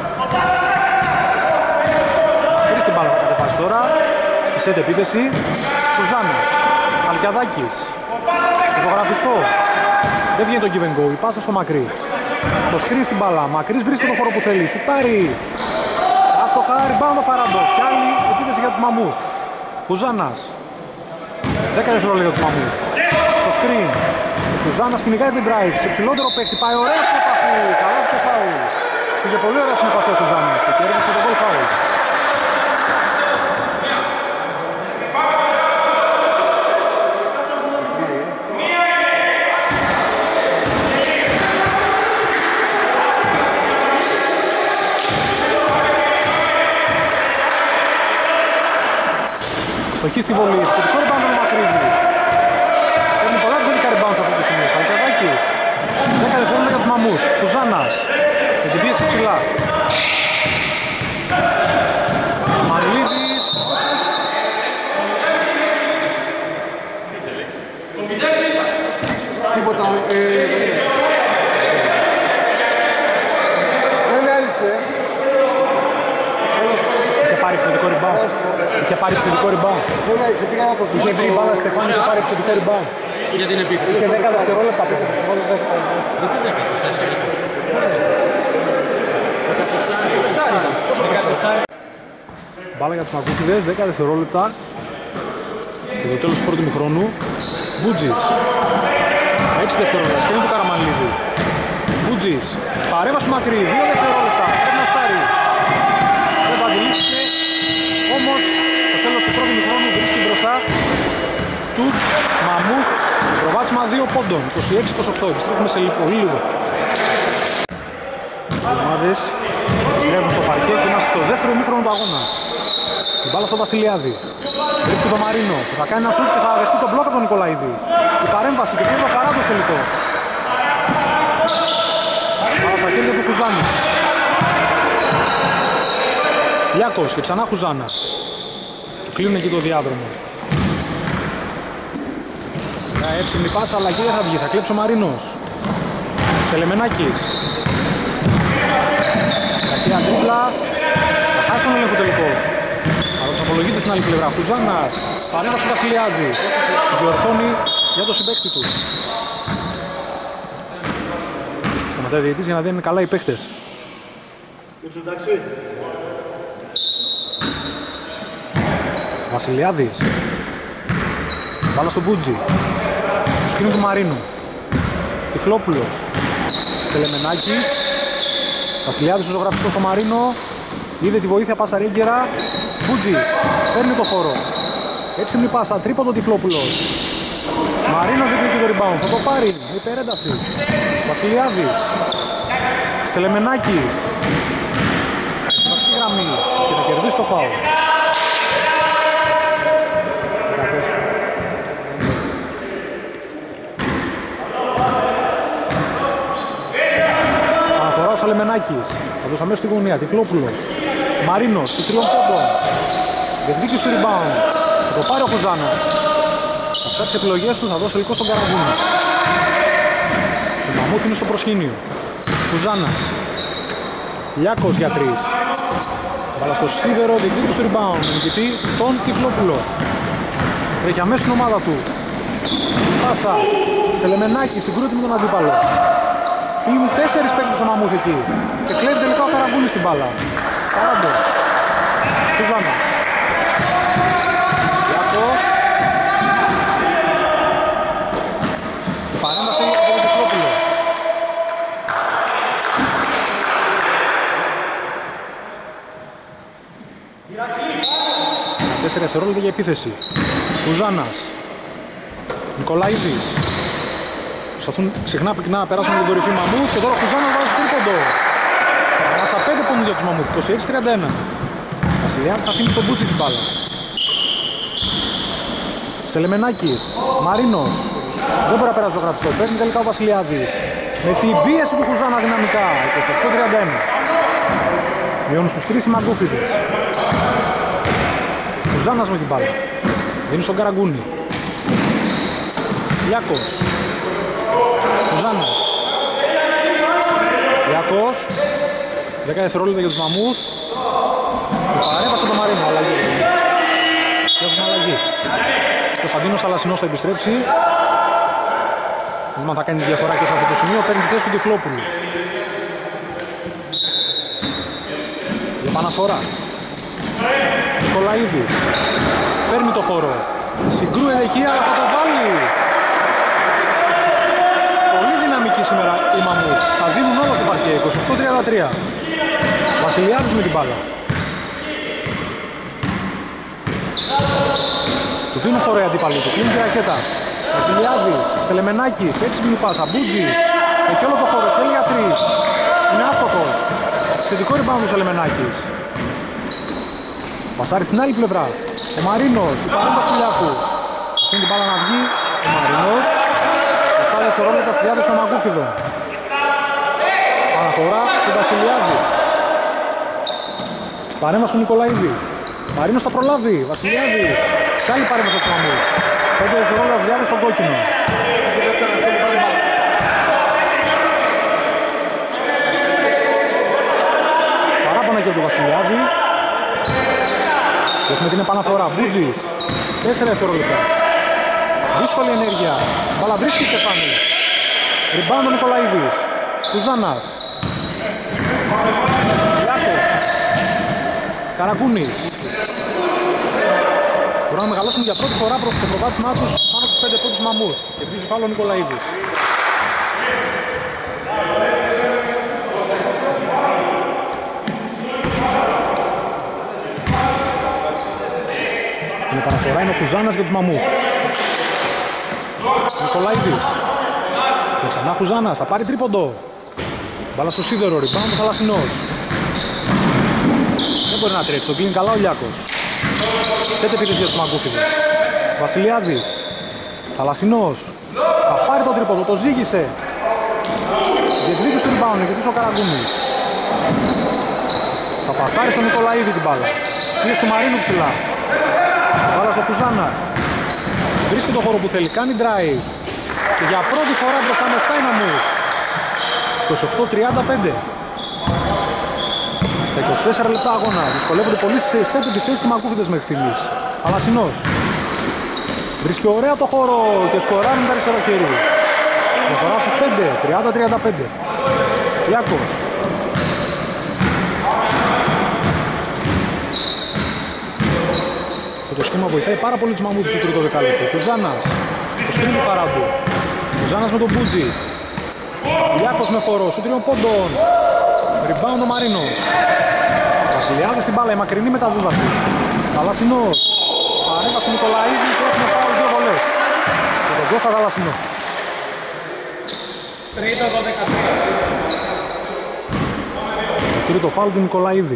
Χωρίς την μπάλα θα κατεβάσει τώρα. Στη σετ επίθεση. Σουζάνας. Αλκιαδάκης. Στο ζωγραφιστό. Δεν βγαίνει το give and go. Η πάσα στο Μακρύ. Το σκριν στην μπάλα. Μακρύς βρίσκει το χώρο που θέλει. Σουτάρει. Άστοχα. Rebound ο Φαραντός. Κι άλλη επίθεση για τους Μαμούθ. Κουζάνας. δέκα δευτερόλεπτα για τους Μαμούθ. Το σκριν. Κουζάνας κυνηγάει την drive. Σε ψηλότερο παίχτη. Πάει ωραία στην επαφή. Καλά και φάουλ. Πήγε πολύ ωραία στην επαφή ο Κουζάνας. Και κέρδισε το goal foul. Στοχή στη βολή, θετικό rebound του Μακρύβη. Έχουν πολλά θετικά rebound σε αυτό το σημείο. Καλκιαδάκης. δέκα δευτερόλεπτα για τους Μαμούθ. Σουζάνας. Με την πίεση ψηλά. Μαριλίδης. Τίποτα. ε, Δεν έλειξε. Είχε πάρει θετικό rebound. Είχε πάρει θετικό rebound. Δεν έλειξε. Πήγα να το Είχε βρει η μπάλα Στεφάνη και πάρει θετικό rebound. Για την επίθεση. Είχε δέκα δευτερόλεπτα πέρα. Γιατί δεν έκανε τέσσερα. δεκατέσσερα. Μπάλα για τους Μαγκούφιδες, δέκα δευτερόλεπτα. Και το τέλος του πρώτου μηχρόνου. Μπούτζης. έξι δευτερόλεπτα. Σκέλνει του Καραμανλίδη. Μπούτζης. Παρέμβαση του Μακρύ. δύο δευτερόλεπτα. Πρέπει να στάρει. Δεν το αντιλήφθηκε. Όμως το τέλος του πρώτου μηχρόνου βρίσκει μπροστά τους Μαμούθ. Σε προβάδισμα δύο πόντων. είκοσι έξι είκοσι οκτώ. Επιστρέφουμε σε πολύ λίγο. Οι ομάδες επιστρέφουν στο παρκέ και είμαστε στο δεύτερο μήχρονο του αγώνα. Την μπάλα στο Βασιλιάδη. Βρίσκει το Μαρίνο που θα κάνει ένα σουτ και θα δεχτεί τον μπλοκ από τον Νικολαίδη. Η παρέμβαση και πήρε το Χαράντος τελικός. Μπάλα στα χέρια του Χουζάνη. Λιάκος και ξανά Χουζάνας. Κλείνουν εκεί το διάδρομο. Μια έψιμη πάσα αλλά και δεν θα βγει. Θα κλέψει ο Μαρίνος. Σελεμενάκης. Κακία τρίπλα. Θα χάσει τον έλεγχο τελικός. Αλλά τους απολογείται στην άλλη πλευρά. Χουζάνας. Παρέμβαση του Βασιλιάδη. Διορθώνει για το συμπαίκτη του. Σταματάει ο διαιτητής για να δει αν είναι καλά οι παίχτες. Βασιλιάδης. Μπάλα στον Μπούτζι. Το σκριν του Μαρίνου. Τυφλόπουλος. Σελεμενάκης. Βασιλιάδης στο ζωγραφιστό στο Μαρίνο. Είδε τη βοήθεια πάσα ρίγκερα. Μπούτζης. Παίρνει το χώρο. Έξυπνη πάσα. Τρίποντο Τυφλόπουλος. Μαρίνος διεκδικεί το rebound. Θα το πάρει. Με υπερένταση. Βασιλιάδης. Σελεμενάκης. Βασική γραμμή. Και θα κερδίσει το φάουλ. Αναφορά ο Σαλεμενάκης. Θα δώσει αμέσως στη γωνία. Τυφλόπουλος. Μαρίνος. Του τριών πόντων. Διεκδίκησε το rebound. Θα το πάρει ο Χουζάνας. Θα φτάσει τις επιλογές του. Θα δώσει τελικό στον Καραγκούνη. Ο Μαμούθ είναι στο προσκήνιο. Χουζάνας. Λιάκος για τρεις. Βάλα στο σίδερο. Διεκδίκησε το rebound. Με νικητή τον Τυφλόπουλο. Τρέχει αμέσως την ομάδα του. Πάσα. Σελεμενάκη. Συγκρούεται με τον αντίπαλο. Φύγουν τέσσερις παίκτες ο Μαμούθ εκεί. Και κλέβει τελικά ο Καραγκούνης στην μπάλα. Καράμπος. Χουζάνας. Λιάκος. Παρέμβαση από τον Τυφλόπουλο. Τέσσερα δευτερόλεπτα για επίθεση. Χουζάνας. Νικολαίδης. Προσπαθούν συχνά πυκνά να περάσουν την κορυφή Μαμούθ και τώρα ο Χουζάνας βάζει τρίποντο. Ανάσα πέντε πόντους για τους Μαμούθ, είκοσι έξι τριάντα ένα. Βασιλιάδης αφήνει τον Μπούτσι την μπάλα. Σελεμενάκης, Μαρίνος. Δεν μπορεί να περάσει το γραφιστό, παίρνει τελικά ο Βασιλιάδης. Με την πίεση του Χουζάνα δυναμικά, είκοσι οκτώ τριάντα ένα. Μειώνουν στους τρεις οι Μαγκούφιδες. Ο Ζάνας με την μπάλα. Δίνει στον Καραγκούνη. Λιάκος. Ο Ζάνας. Λιάκος. δέκα δευτερόλεπτα για τους Μαμούθ. Η παρέμβαση το Μαρίνο. Αλλαγή. Και έχουμε αλλαγή. Ο Κωνσταντίνος Θαλασσινός θα επιστρέψει. Αν θα κάνει τη διαφορά και σε αυτό το σημείο, παίρνει τη θέση του Τυφλόπουλου. Η επαναφορά. Νικολαίδης. Παίρνει το χώρο. Συγκρούεται εκεί, αλλά θα το βάλει. Πολύ δυναμική σήμερα η Μαμούθ. Θα δίνουν όλα στο παρκέ. είκοσι οκτώ τριάντα τρία. Βασιλιάδης με την μπάλα. Του δίνουν χώρο οι αντίπαλοι του. Κλείνει τη ρακέτα. Βασιλιάδης, Σελεμενάκης, έξυπνη πάσα, Μπούτζης. Έχει όλο το χώρο, θέλει για τρεις. Είναι άστοχος. Θετικό rebound του Σελεμενάκης. Πασάρει στην άλλη πλευρά. Ο Μαρίνος, η παρέμβαση του Λιάκου. Αφήνει την μπάλα να βγει. Ο Μαρίνος. εφτά δευτερόλεπτα στη διάθεση των Μαγκούφιδων. Αναφορά του Βασιλιάδη. Παρέμβαση του Νικολαίδη. Μαρίνος θα προλάβει. Βασιλιάδης. Κι άλλη παρέμβαση του Μαμού. πέντε δευτερόλεπτα στη διάθεση στον κόκκινο. Παράπονα και από τον Βασιλιάδη. Και έχουμε την επαναφορά. Μπούτζης. τέσσερα δευτερόλεπτα. Δύσκολη ενέργεια. Μπάλα βρίσκει Στεφάνη. Ριμπάουντ ο Νικολαίδης. Κουζάνας. Λιάκος. Καραγκούνης. Μπορούν να μεγαλώσουν για πρώτη φορά προς το προβάδισμά τους πάνω από τους πέντε πόντους Μαμούθ. Και επίσης φάουλ ο Νικολαίδης. Στην επαναφορά είναι ο Χουζάνας για τους Μαμούθ. Νικολαίδης. Και ξανά Χουζάνας, θα πάρει τρίποντο. Μπάλα στο σίδερο, rebound ο Θαλασσινός. Δεν μπορεί να τρέξει, το κλείνει καλά ο Λιάκος. Σετ επίθεση για τους Μαγκούφιδες. Βασιλιάδης. Θαλασσινός. Θα πάρει το τρίποντο, το ζήγησε. Διεκδίκησε του rebound, γιατί ο Καραγκούνης. Θα πασάρει στον Νικολαίδη την μπάλα. Πήγε στο Μαρίνου ψηλά. Μπάλα στο Κουζάνα. Βρίσκει το χώρο που θέλει, κάνει drive. Και για πρώτη φορά μπροστά με εφτά είναι μου. είκοσι οκτώ τριάντα πέντε. Στα είκοσι τέσσερα λεπτά αγώνα. Δυσκολεύονται πολύ σε σετ επιθέσεις οι Μαγκούφιδες μέχρι στιγμής. Θαλασσινός. Βρίσκει ωραία το χώρο και σκοράρει με τα αριστερό χέρι. Διαφορά στους πέντε, τριάντα τριάντα πέντε. Λιάκος. Και το σχήμα βοηθάει πάρα πολύ τους Μαμούδους στο τρίτο δεκάλεπτο. Κουζάνας. Το σκρίνει του Φαράμπου. Κουζάνας με τον Μπούτζι. Λιάκος με χώρο, σου τριών πόντων. Rebound ο Μαρίνος. Βασιλιάδης στην μπάλα, η μακρινή μεταβίβαση. Θαλασσινός. Παρέμβαση του Νικολαίδη και έχουμε φάουλ δύο βολές. Και τον Κώστα Θαλασσινό. τριάντα δώδεκα τρία. Κύριε το φάουλ του Νικολαίδη.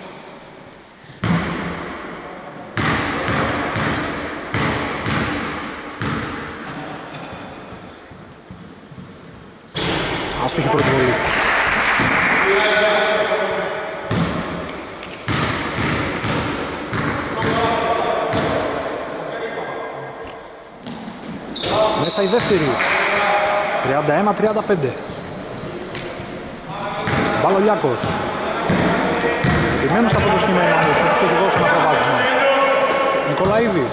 Άστοχη πρώτη βολή. Μέσα η δεύτερη. τριάντα ένα τριάντα πέντε. Στην μπάλα ο Λιάκος. Επιμένουν σε αυτό το σχήμα οι Μαμούθ, θα τους οδηγώσουν ένα προβάδισμα. Νικολαίδης.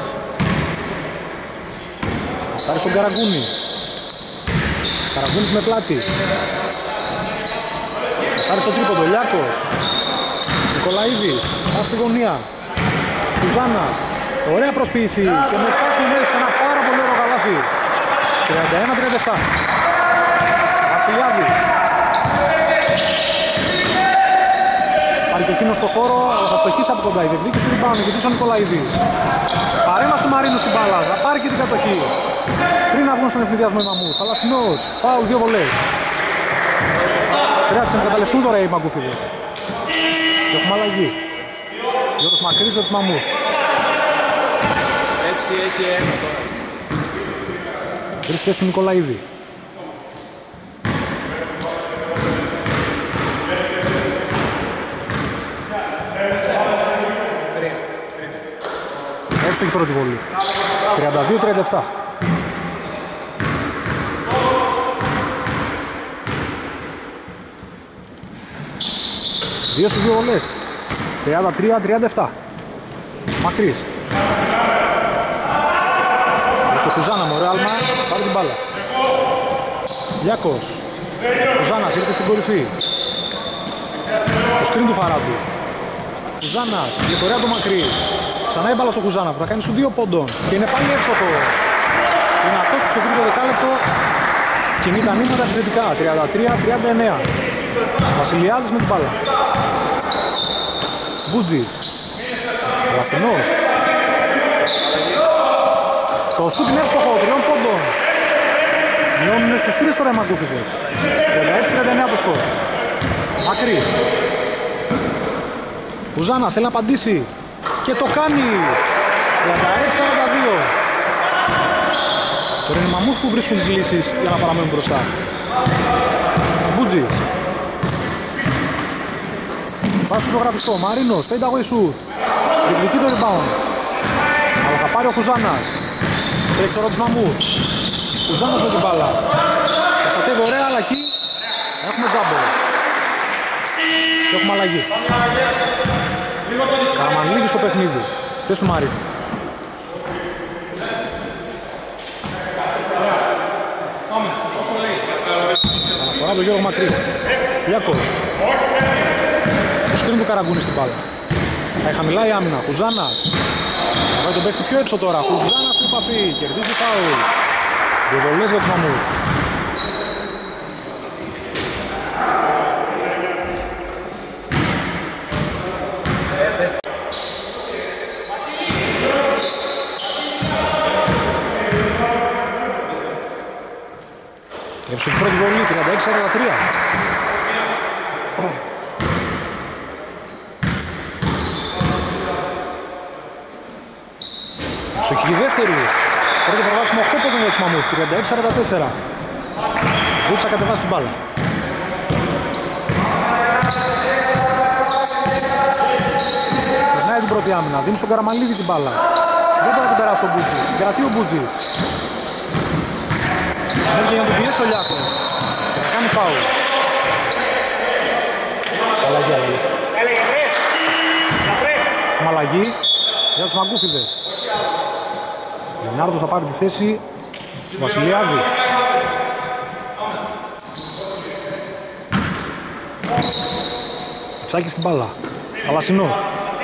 Στάρει στον Καραγκούνη. Καραγκούνης με πλάτη. Στάρει στο τρίποντο, Λιάκος. Νικολαίδης. Πάει στη γωνία. Κουζάνας. Ωραία προσποίηση και με φτάσουν μέσα σε ένα πάρα πολύ ωραίο καλάθι. τριάντα ένα τριάντα επτά. Βασιλιάδης. Πάρει και εκείνος στο χώρο, θα στοχίσει από κοντά. Η διεκδίκηση του rebound και πίσω ο Νικολαίδης. Παρέμβαση του Μαρίνου στην μπάλα, θα πάρει και την κατοχή. Πριν να βγουν στον ευνηδιασμό οι Μαμούθ. Θαλασσινός, φάουλ, δύο βολές. Πρέπει να τις εγκαταλευτούν τώρα οι Μαγκούφιδες. Και έχουμε αλλαγή. Γιώργος Μακρύς για τους Μαμούθ. έξι έξι ένα τώρα. Βρίσκεται στον Νικολαίδη. πρώτη βολή. τριάντα δύο τριάντα επτά. Δύο στις δύο βολές. τριάντα τρία τριάντα επτά. Μακρύς. Στο Κουζάνα με ωραίο άλμα, πάρει την μπάλα. Λιάκος. Κουζάνας ήρθε στην κορυφή. Το σκριν του Φαράντου. Κουζάνας, διετορία το Μακρύ. Ξανά η μπάλα στο Κουζάνα που θα κάνει σου δύο πόντων. Και είναι πάλι εύστοχος. Είναι αυτός που στο τρίτο δεκάλεπτο κινεί τα νήματα επιθετικά. τριάντα τρία τριάντα εννέα. Βασιλιάδης με την μπάλα. Μπούτζης. Λασινός. Το σούτ είναι εύστοχο, τριών πόντων. Μειώνουν στους τρεις τώρα οι Μαγκούφιδες. τριάντα έξι τριάντα εννέα το σκορ. Μακρύ. Κουζάνας θέλει να απαντήσει. Και το κάνει. τριάντα έξι σαράντα δύο. Τώρα είναι οι Μαμούθ που βρίσκουν τις λύσεις για να παραμένουν μπροστά. Μπούτζη. Πάση στο γραφιστό. Μαρίνος. Fade away shoot. Διεκδικεί το rebound. Αλλά θα πάρει ο Κουζάνας. Τρέχει τώρα τους Μαμούθ. Κουζάνας με την μπάλα. Προστατεύει ωραία, αλλά εκεί έχουμε τζάμπο. Και έχουμε αλλαγή. Καραμανλίδης στο παιχνίδι. Στες του Μαρίνου. Αναφορά τον Γιώργο Μακρύ. Λιάκος. Το σκριν του Καραγκούνη στην μπάλα. Πάει χαμηλά η άμυνα. Κουζάνας. Θα πάει τον παίκτη πιο έξω τώρα. Κουζάνας στην επαφή. Κερδίζει φάουλ. Δύο βολές για τους Μαμούθ. Στην πρώτη βολή, τριάντα έξι σαράντα τρία. Στο χιλί δεύτερη. Πρώτο προβάσιμο οκτώ πόντων για τους Μαμούθ, τριάντα έξι σαράντα τέσσερα. Βούτσα κατεβάσει την μπάλα. Περνάει την πρώτη άμυνα, δίνει στον Καραμανλίδη την μπάλα. Δεν μπορεί να την περάσει τον Μπούτζης, συγκρατεί ο Μπούτζης. Έρχεται για να τον πιέσει ο Λιάκος. Και να κάνει φάουλ. Αλλαγή, αλλαγή. Αλλαγή για τους Μαγκούφιδες. Λινάρδος θα πάρει τη θέση του Βασιλιάδη. Τσάκη στην μπάλα. Θαλασσινός.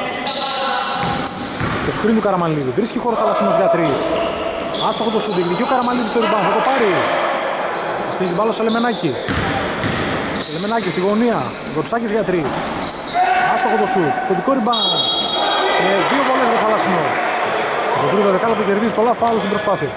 Το σκριν του Καραμανλίδη. Βρίσκει χώρο Θαλασσινός για τρεις. Άστοχο το σουντ, εκδικεί ο Καραμανλίδης στο rebound, θα το πάρει. Στην την μπάλα στο Λεμενάκη. Στο Λεμενάκη στη γωνία, Γκοτσάκης για τρεις. Άστοχο το σουντ, θετικό rebound. Και δύο βολές για το Θαλασσινό. Στο τρίτο δεκάλεπτο κερδίζει πολλά φάουλ στην προσπάθεια.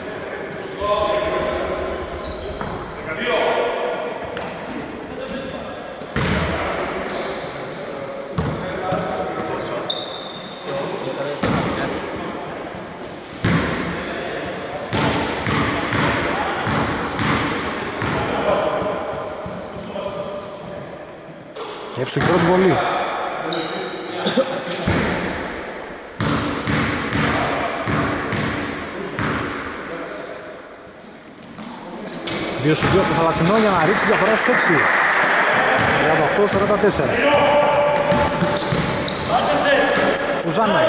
Εύστοχη πρώτη βολή. Δύο στους δύο από το Θαλασσινό για να ρίξει διαφορά στους έξι. τριάντα οκτώ σαράντα τέσσερα. Κουζάνας.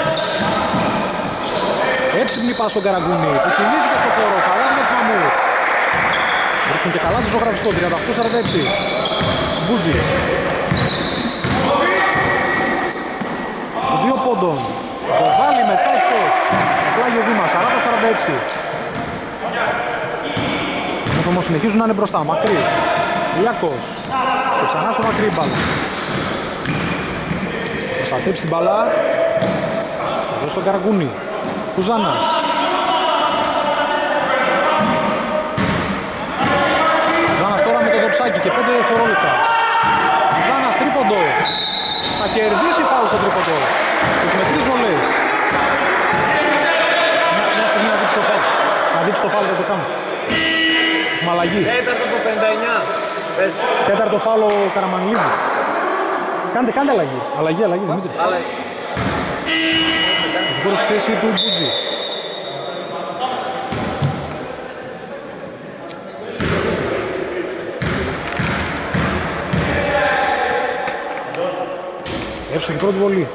Έξυπνη πας στον Καραγκούνη που κινήθηκε στο χώρο. Καλά με τους Μαμούθ. Βρίσκουν και καλά το ζωγραφιστό. τριάντα οκτώ σαράντα έξι. Μπούτζι. Δύο πόντων. Το βάλει με σάλσο. Πλάγιο βήμα. σαράντα σαράντα έξι. Όμως συνεχίζουν να είναι μπροστά. Μακρύ. Λιάκος. Και ξανά στο Μακρύ μπάλα. Θα στατέψει την μπάλα. Εδώ στον Καραγκούνη. Κουζάνας. Κουζάνας τώρα με το δοψάκι και πέντε δευτερόλεπτα. Κουζάνας τρίποντο. Θα κερδίσει φάουλ στο τρίποντο. Και με τρεις βολές. Μια στιγμή να δείξει το φάουλ. Να δείξει το φάουλ, δεν το κάνω. Έχουμε αλλαγή. Τέταρτο το πενήντα εννιά. Τέταρτο φάουλ ο Καραμανλίδης. Κάντε, κάντε αλλαγή. Αλλαγή, αλλαγή, Δημήτρη. Αλλαγή. Σγούρος στη θέση του Μπουτζή. Εύστοχη πρώτη βολή.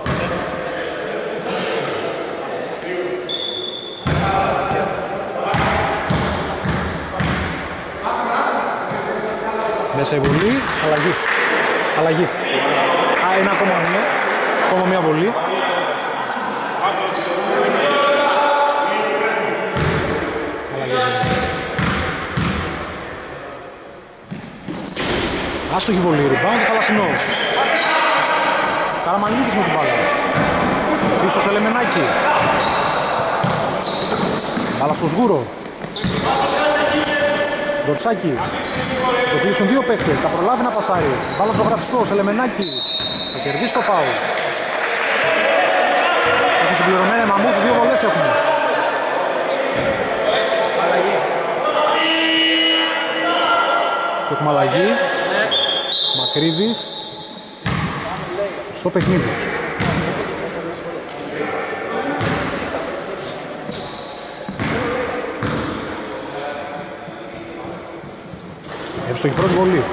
Μέσα η βολή, αλλαγή. Αλλαγή. Α, είναι ακόμα μία. Ακόμα μία βολή. Άστοχη βολή, rebound και Θαλασσινός. Καραμανίδης με την μπάλα. Πίσω στο Λεμενάκι. Μπάλα στο Σγούρο. Δοτσάκης. Το κλείσουν δύο παίκτες, θα προλάβει να πασάρει. Μπάλα στο γραφιστό, Σελεμενάκης. Θα κερδίσει το φάουλ. Έχει συμπληρωμένα Μαμούθ, δύο βολές έχουμε. Και έχουμε αλλαγή. Μακρύδης στο παιχνίδι. Εύστοχη πρώτη βολή.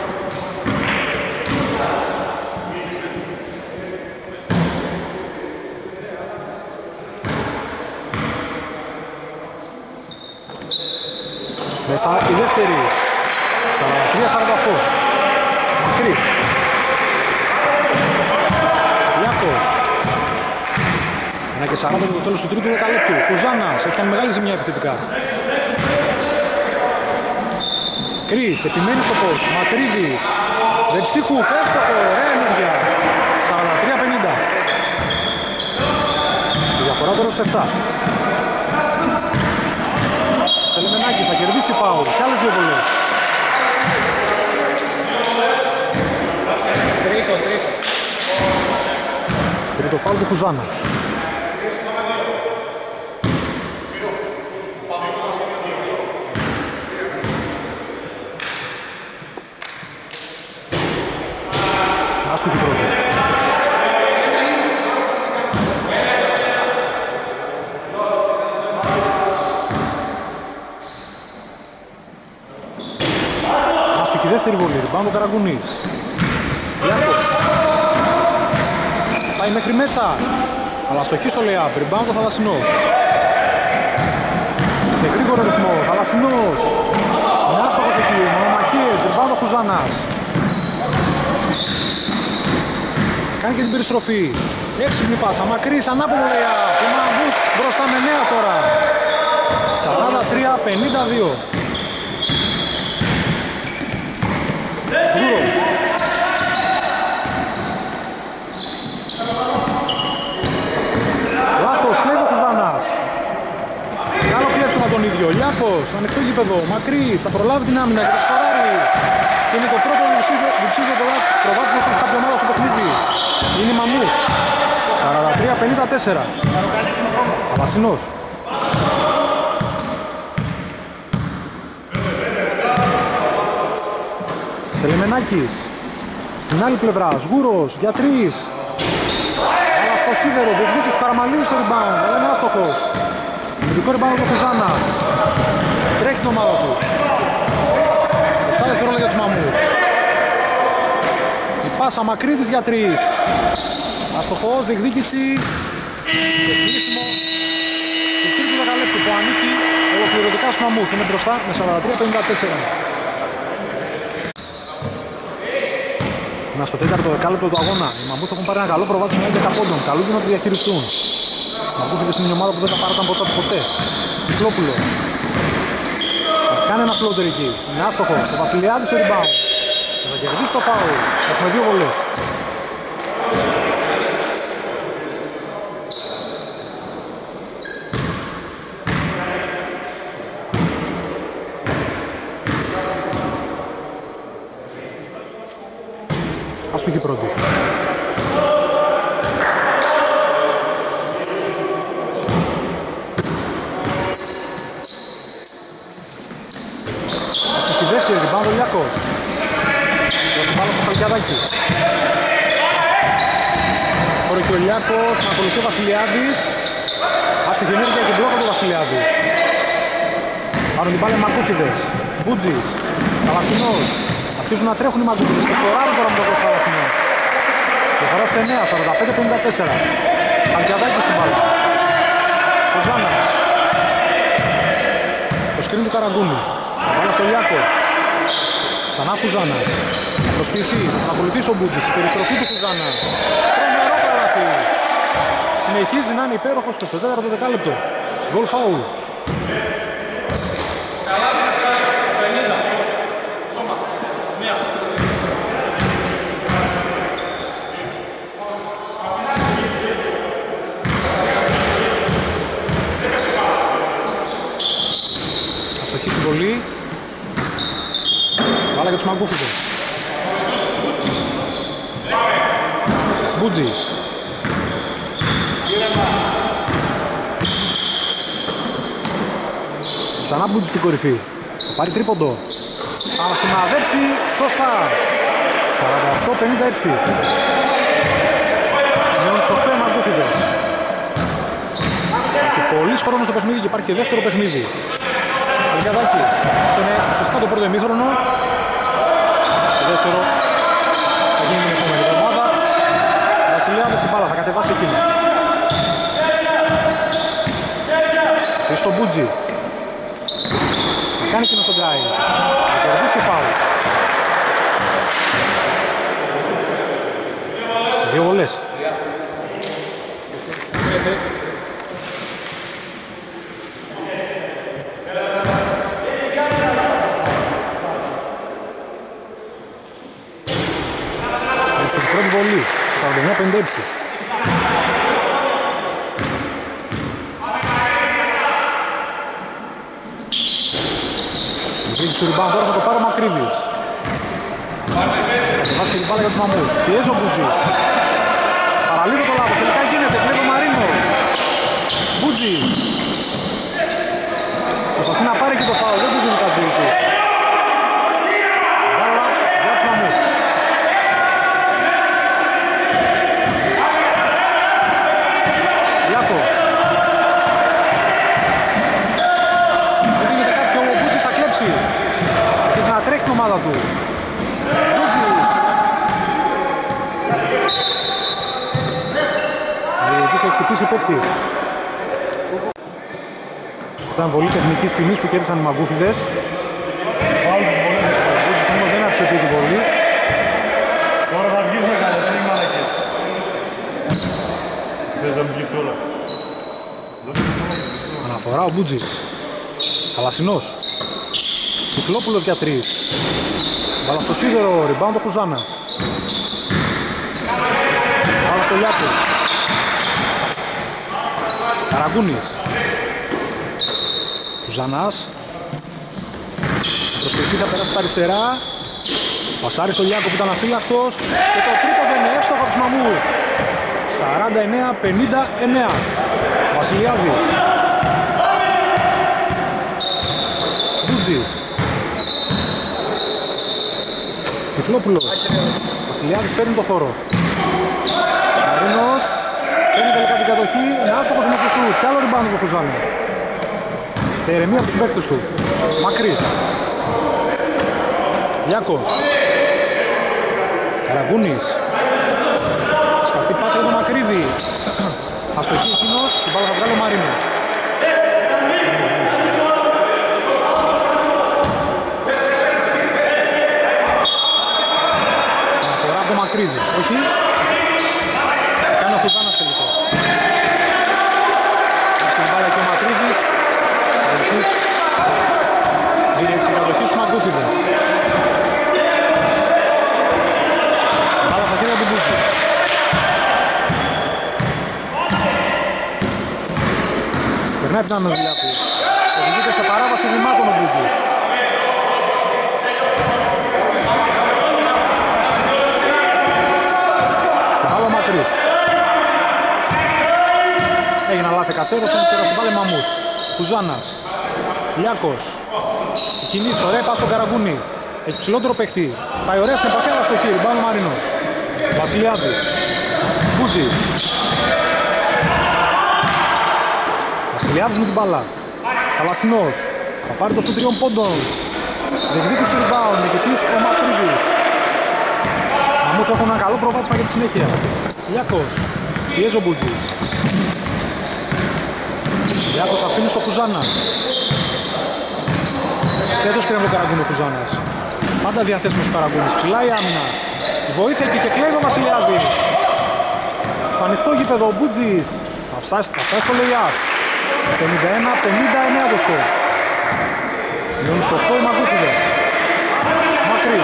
Μέσα η δεύτερη. σαράντα τρία σαράντα οκτώ. Μακρύ. Λιάκος. Ένα και σαράντα για το τέλος του τρίτου δεκαλέπτου. Κουζάνας έχει κάνει μεγάλη ζημιά επιθετικά. Κρίς, επιμένει στο post. Μακρύδης. Δεξίχου, πέφτωχο, ωραία ενέργεια. σαράντα τρία πενήντα. Η διαφορά τώρα σε επτά. Σελεμενάκης θα κερδίσει φάουλ. Και άλλες δύο βολές. Τρίτο, τρίτο. Τρίτο φάουλ του Κουζάνα. Άστοχη πρώτη. Άστοχη δεύτερη βολή. Ριμπάουντ ο Καραγκουνής. Λιάκος. Πάει μέχρι μέσα. Αλλά αστοχή στο Λεάπ. Ριμπάουντ ο Θαλασσινός. Σε γρήγορο ρυθμό. Θαλασσινός. Μια άστοχος εκεί. Μονομαχίες. Ριμπάουντ ο Κουζάνας. Κάνει και την περιστροφή. Έξυπνη πάσα. Μακρύς. Ανάποδο Λεάπ. Ο Μαμπούς μπροστά με νέα τώρα. σαράντα τρία πενήντα δύο. Δούρο. Λάθος, κλέβει ο Κουζάνας. Καλό πιέψωμα τον ίδιο. Λιάκος, ανοιχτό γήπεδο. Μακρύς, θα προλάβει την άμυνα και το σκοράρει. Και είναι το πρώτο διψήφιο προβάδισμα που έχει κάποια ομάδα στο παιχνίδι. Είναι η Μαμούθ. σαράντα τρία πενήντα τέσσερα. Θαλασσινός. Σελεμενάκης. Στην άλλη πλευρά, Σγούρος για τρεις. Αλλά στο σίδερο, διεκδίκης Καραμαλίνης στο rebound. Αλλά είναι άστοχος. Ειδικό rebound του Φεζάνα. Τρέχει την ομάδα του. επτά δευτερόλεπτα για τους Μαμούθ. Η πάσα Μακρύδης για τρεις. Αστοχός, διεκδίκηση. Και κλείσιμο του τρίτου δεκαλέπτου που ανήκει ολοκληρωτικά στους Μαμούθ. Είναι μπροστά με σαράντα τρία πενήντα τέσσερα. Στο τέταρτο δεκάλεπτο του αγώνα. Οι Μαμούθ έχουν πάρει ένα καλό προβάδισμα έντεκα πόντων. Καλούνται να το διαχειριστούν. Οι Μαμούθ είναι μια ομάδα που δεν θα πάρουν ποτέ ποτέ. Τυφλόπουλος. Θα κάνει ένα φλότερ εκεί. Είναι άστοχος. Ο Βασιλιάδης στο rebound. Θα κερδίσει το φάουλ. Έχουμε δύο βολές. Αστοχή πρώτη. Αστοχή δεύτερη, rebound ο Λιάκος. Δώσε μπάλα στο Χαλκιαδάκι. Χωρί και ο Λιάκος, να ακολουθεί ο Βασιλιάδης. Άστοχη ενέργεια και μπλόκο του Βασιλιάδη. Πάρουν την μπάλα οι Μακούφιδες. Μπούτζης. Καλαθινός. Αρχίζουν να τρέχουν οι Μακούφιδες και σκοράρουν τώρα με το Κώστα Καλαθινό. Διαφορά σε εννέα, σαράντα πέντε πενήντα τέσσερα. Αλκιαδάκης στην μπάλα. Ο Ζάνας. Το σκριν του Καραγκούνη. Μπάλα στο Λιάκο. Ξανά Κουζάνας. Θα προσποιηθεί, θα ακολουθήσει ο Μπούτζης. Η περιστροφή του Κουζάνα. Τρομερό καλάθι. Συνεχίζει να είναι υπέροχος και στο τέταρτο δεκάλεπτο. Γκολ φάουλ. Αστοχή στην βολή. Βάλα για τους Μαγκούφιδες. Μπούτζης. Ξανά Μπούτζης στην κορυφή. Θα πάρει τρίποντο. Θα σημαδέψει σωστά. σαράντα οκτώ πενήντα έξι. Μειώνουν στους οκτώ Μαγκούφιδες. Υπάρχει πολύς χρόνος στο παιχνίδι και υπάρχει και δεύτερο παιχνίδι. Αλκιαδάκης. Αυτό είναι ουσιαστικά το πρώτο ημίχρονο. Το δεύτερο θα γίνει την επόμενη εβδομάδα. Ο Βασιλιάδης στην μπάλα, θα κατεβάσει εκείνο. Και στο Μπούτζι. Κάνει εκείνο στον τράι. Θα κερδίσει φάουλ. Δύο βολές. Στην πρώτη βολή, σαράντα εννέα πενήντα έξι. Βρίσκει στο rebound, τώρα θα το πάρει ο Μακρύβης. Θα βάζει και την μπάλα για τους Μαμμούς. Πιέζει ο Μπούτζης. Παραλίγο το λάθος, τελικά γίνεται, κλέβει ο Μαρίνος. Μπούτζης. Προσπαθεί να πάρει και το φάουλ, δεν του δίνει κάτι δίκη. Μπάλα για τους Μαμμούς. Δεν γίνεται κάτι και ο Μπούτζης θα κλέψει. Και θα τρέχει την ομάδα του. Μπούτζης. Διαιτητής έχει χτυπήσει παίκτης. Ήταν βολή τεχνικής ποινής που κέρδισαν οι Μαγκούφιδες. Ο Μπούτζης όμως δεν αξιοποιεί την βολή. Τώρα θα βγούμε καλύτερα οι μαλακές. Δεν θα βγει τώρα. Αναφορά ο Μπούτζης. Καλασινός. Τυφλόπουλος για τρεις. Μπάλα στο σίδερο, rebound ο Κουζάνας. Μπάλα στο Λιάκο. Καραγκούνης. Κουζάνας. Προσποιηθεί, θα περάσει τα αριστερά. Πασάρει στο Λιάκο που ήταν αφύλακτος. Και το τρίποντο είναι εύστοχο από τους Μαμμούς. σαράντα εννέα πενήντα εννέα. Βασιλιάδης. Μπούτζης. Τυφλόπουλος. Βασιλιάδης παίρνει το χώρο. Μαρίνος. Παίρνει τελικά την κατοχή. Είναι άστοχος με στο σουτ. Κι άλλο ριμπάουντ του Κουζάνου. Στη ηρεμία από τους παίκτες του. Μακρύς. Λιάκος. Καραγκούνης. Σκαστή πάσα για τον Μακρύδη. Αστοχή εκείνος. Την μπάλα θα βγάλει ο Μαρίνος. Αναφορά από τον Μακρύδη. Όχι. Κάνει ο Κουζάνας τελικό. Έχει την μπάλα και ο Μακρύδης. Διρεύει την κατοχή στους Μαγκούφιδες. Μπάλα στα χέρια του Μπούτζη. Περνάει την ανωδουλειά του. Οδηγείται σε παράβαση βημάτων ο Μπούτζης. Στην μπάλα ο Μακρύς. Έγινε λάθη κατέβασαν και τώρα στην πάλι Μαμούθ. Κουζάνας. Λιάκος. Η κινήση, ωραία πας στον Καραγκούνη. Έχει ψηλότερο παίχτη. Πάει ωραία στην επαφή αλλά στο χείρι. Μπάλα ο Μαρίνος. Βασιλιάδης. Μπούτζης. Βασιλιάδης με την μπάλα. Θαλασσινός. Θα πάρει το σου τριών πόντων. Διεκδίκηση του rebound. Νικητής ο Μακρύβης. Μαμούς έχουν ένα καλό προβάδισμα για τη συνέχεια. Λιάκος. Πιέζει ο Μπουτζής. Λιάκος αφήνει στο Κουζάνα. Θέτος κρέμει ο Καραγκούνη ο Κουζάνας. Πάντα διαθέσιμος ο Καραγκούνης. Ψηλά η άμυνα. Η βοήθεια εκεί και κλέβει ο Βασιλιάδης. Στο ανοιχτό γήπεδο ο Μπουτζής. Θα φτάσει, θα φτάσει στο lay-up. πενήντα ένα πενήντα εννέα το σκορ. Μείνουν στο οκτώ οι Μαγκούφιδες. Μακρύς.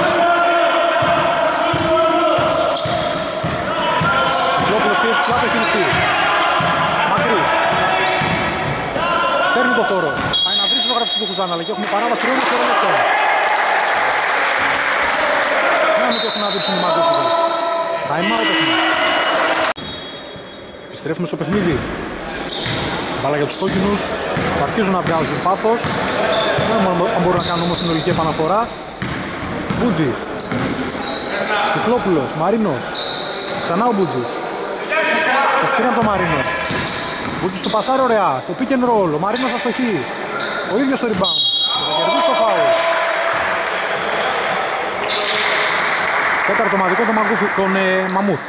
Λόπουλος πιέζει πλάτα χειριστή. Μακρύς. Παίρνει το χώρο. Πάει να βρει στο γραφείο του Κουζάνα, αλλά και έχουμε παράβαση τριών δευτερολέπτων. Να μην το έχουν να δείξουν οι Μαγκούφιδες. Time out έχουμε. Επιστρέφουμε στο παιχνίδι. Μπάλα για τους κόκκινους, που αρχίζουν να βγάζουν πάθος. Δεν μπορούν να κάνουν όμως συνολική επαναφορά. Μπουτζης. Τυφλόπουλος, Μαρίνος. Ξανά ο Μπουτζης. Το σκρίνει από το Μαρίνο. Μπουτζης του πασάρει ωραία, στο pick and roll. Ο Μαρίνος αστοχεί. Ο ίδιος στο rebound. Και θα κερδίσει το φάουλ. Τέταρτο μαδικό τον, τον ε, Μαμούθ.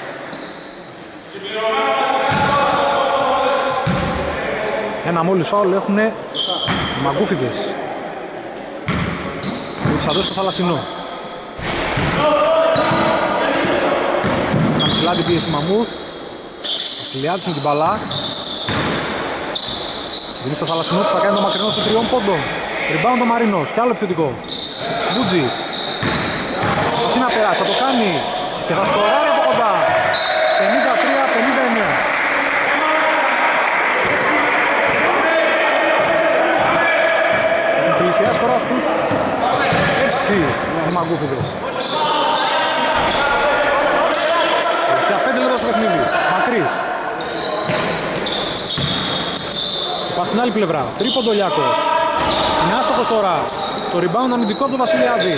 Ένα μόλις φάουλ έχουν οι Μαγκούφιδες. Που θα δώσει το Θαλασσινό. Θα ψηλά την πίεση Μαμούθ. Βασιλιάδης με την μπαλά. Δίνει στο Θαλασσινό που θα κάνει το μακρινό του τριών πόντων. Rebound ο Μαρίνος και άλλο επιθετικό. Μπουτζης. Τι να περάσει, θα το κάνει. Και θα σκοράρει από κοντά. πενήντα τρία πενήντα εννέα. Πλησιάζει τώρα στους έξι οι Μαγκούφιδες. Για πέντε λεπτά στο παιχνίδι. Μακρύς. Και πάει στην άλλη πλευρά. Τρίποντο Λιάκος. Είναι άστοχος τώρα. Το rebound αμυντικό από τον Βασιλιάδη.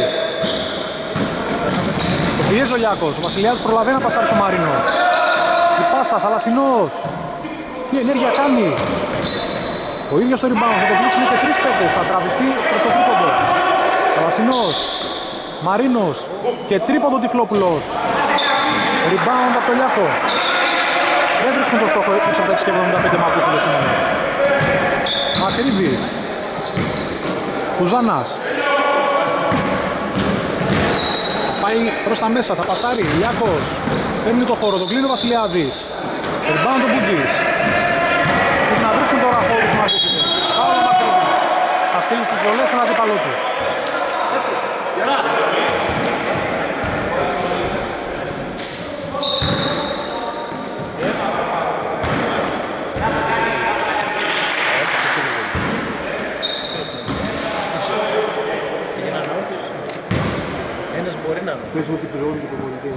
Το πιέζει ο Λιάκος. Ο Βασιλιάδης προλαβαίνει να πασάρει στο Μαρίνο. Η πάσα, Θαλασσινός. Τι ενέργεια κάνει. Ο ίδιος στο rebound, θα το βρίσκουν και τρεις παίκτες, θα τραβηχθεί προς το τρίποντο. Θαλασσινός, Μαρίνος και τρίποντο Τυφλόπουλος. Rebound από το Λιάκο. Δεν βρίσκουν το στόχο έξω από τα έξι εβδομήντα πέντε Μαγκούφιδες σήμερα. Μακρύβης. Κουζάνας. Πάει προς τα μέσα, θα πασάρει. Λιάκος. Παίρνει το χώρο, τον κλείνει ο Βασιλιάδης. Rebound ο Μπουτζής. Να βρίσκουν τώρα χώρους του Μαγκούφιδες. Παύλο Μακρύβης. Θα στείλει στις βολές στον αντίπαλό του. Έτσι. Γερά. Ένας μπορεί να είναι. Πες μου ότι πληρώνει και το πολιτικό.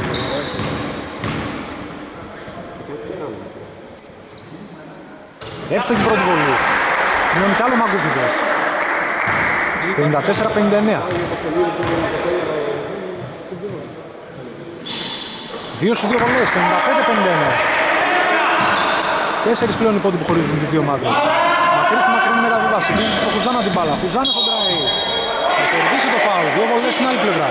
Εύστοχη πρώτη βολή. Μειώνει κι άλλο Μαγκούφιδες. πενήντα τέσσερα πενήντα εννέα. Δύο στους δύο βολές, πενήντα πέντε πενήντα εννέα. Τέσσερις πλέον οι πόντοι που χωρίζουν τις δύο ομάδες. Μακρύς του μακρινή μεταβίβαση. Δίνει στο Κουζάνα την μπάλα. Κουζάνα στον τράι. Θα κερδίσει το φάουλ. Δύο βολές στην άλλη πλευρά.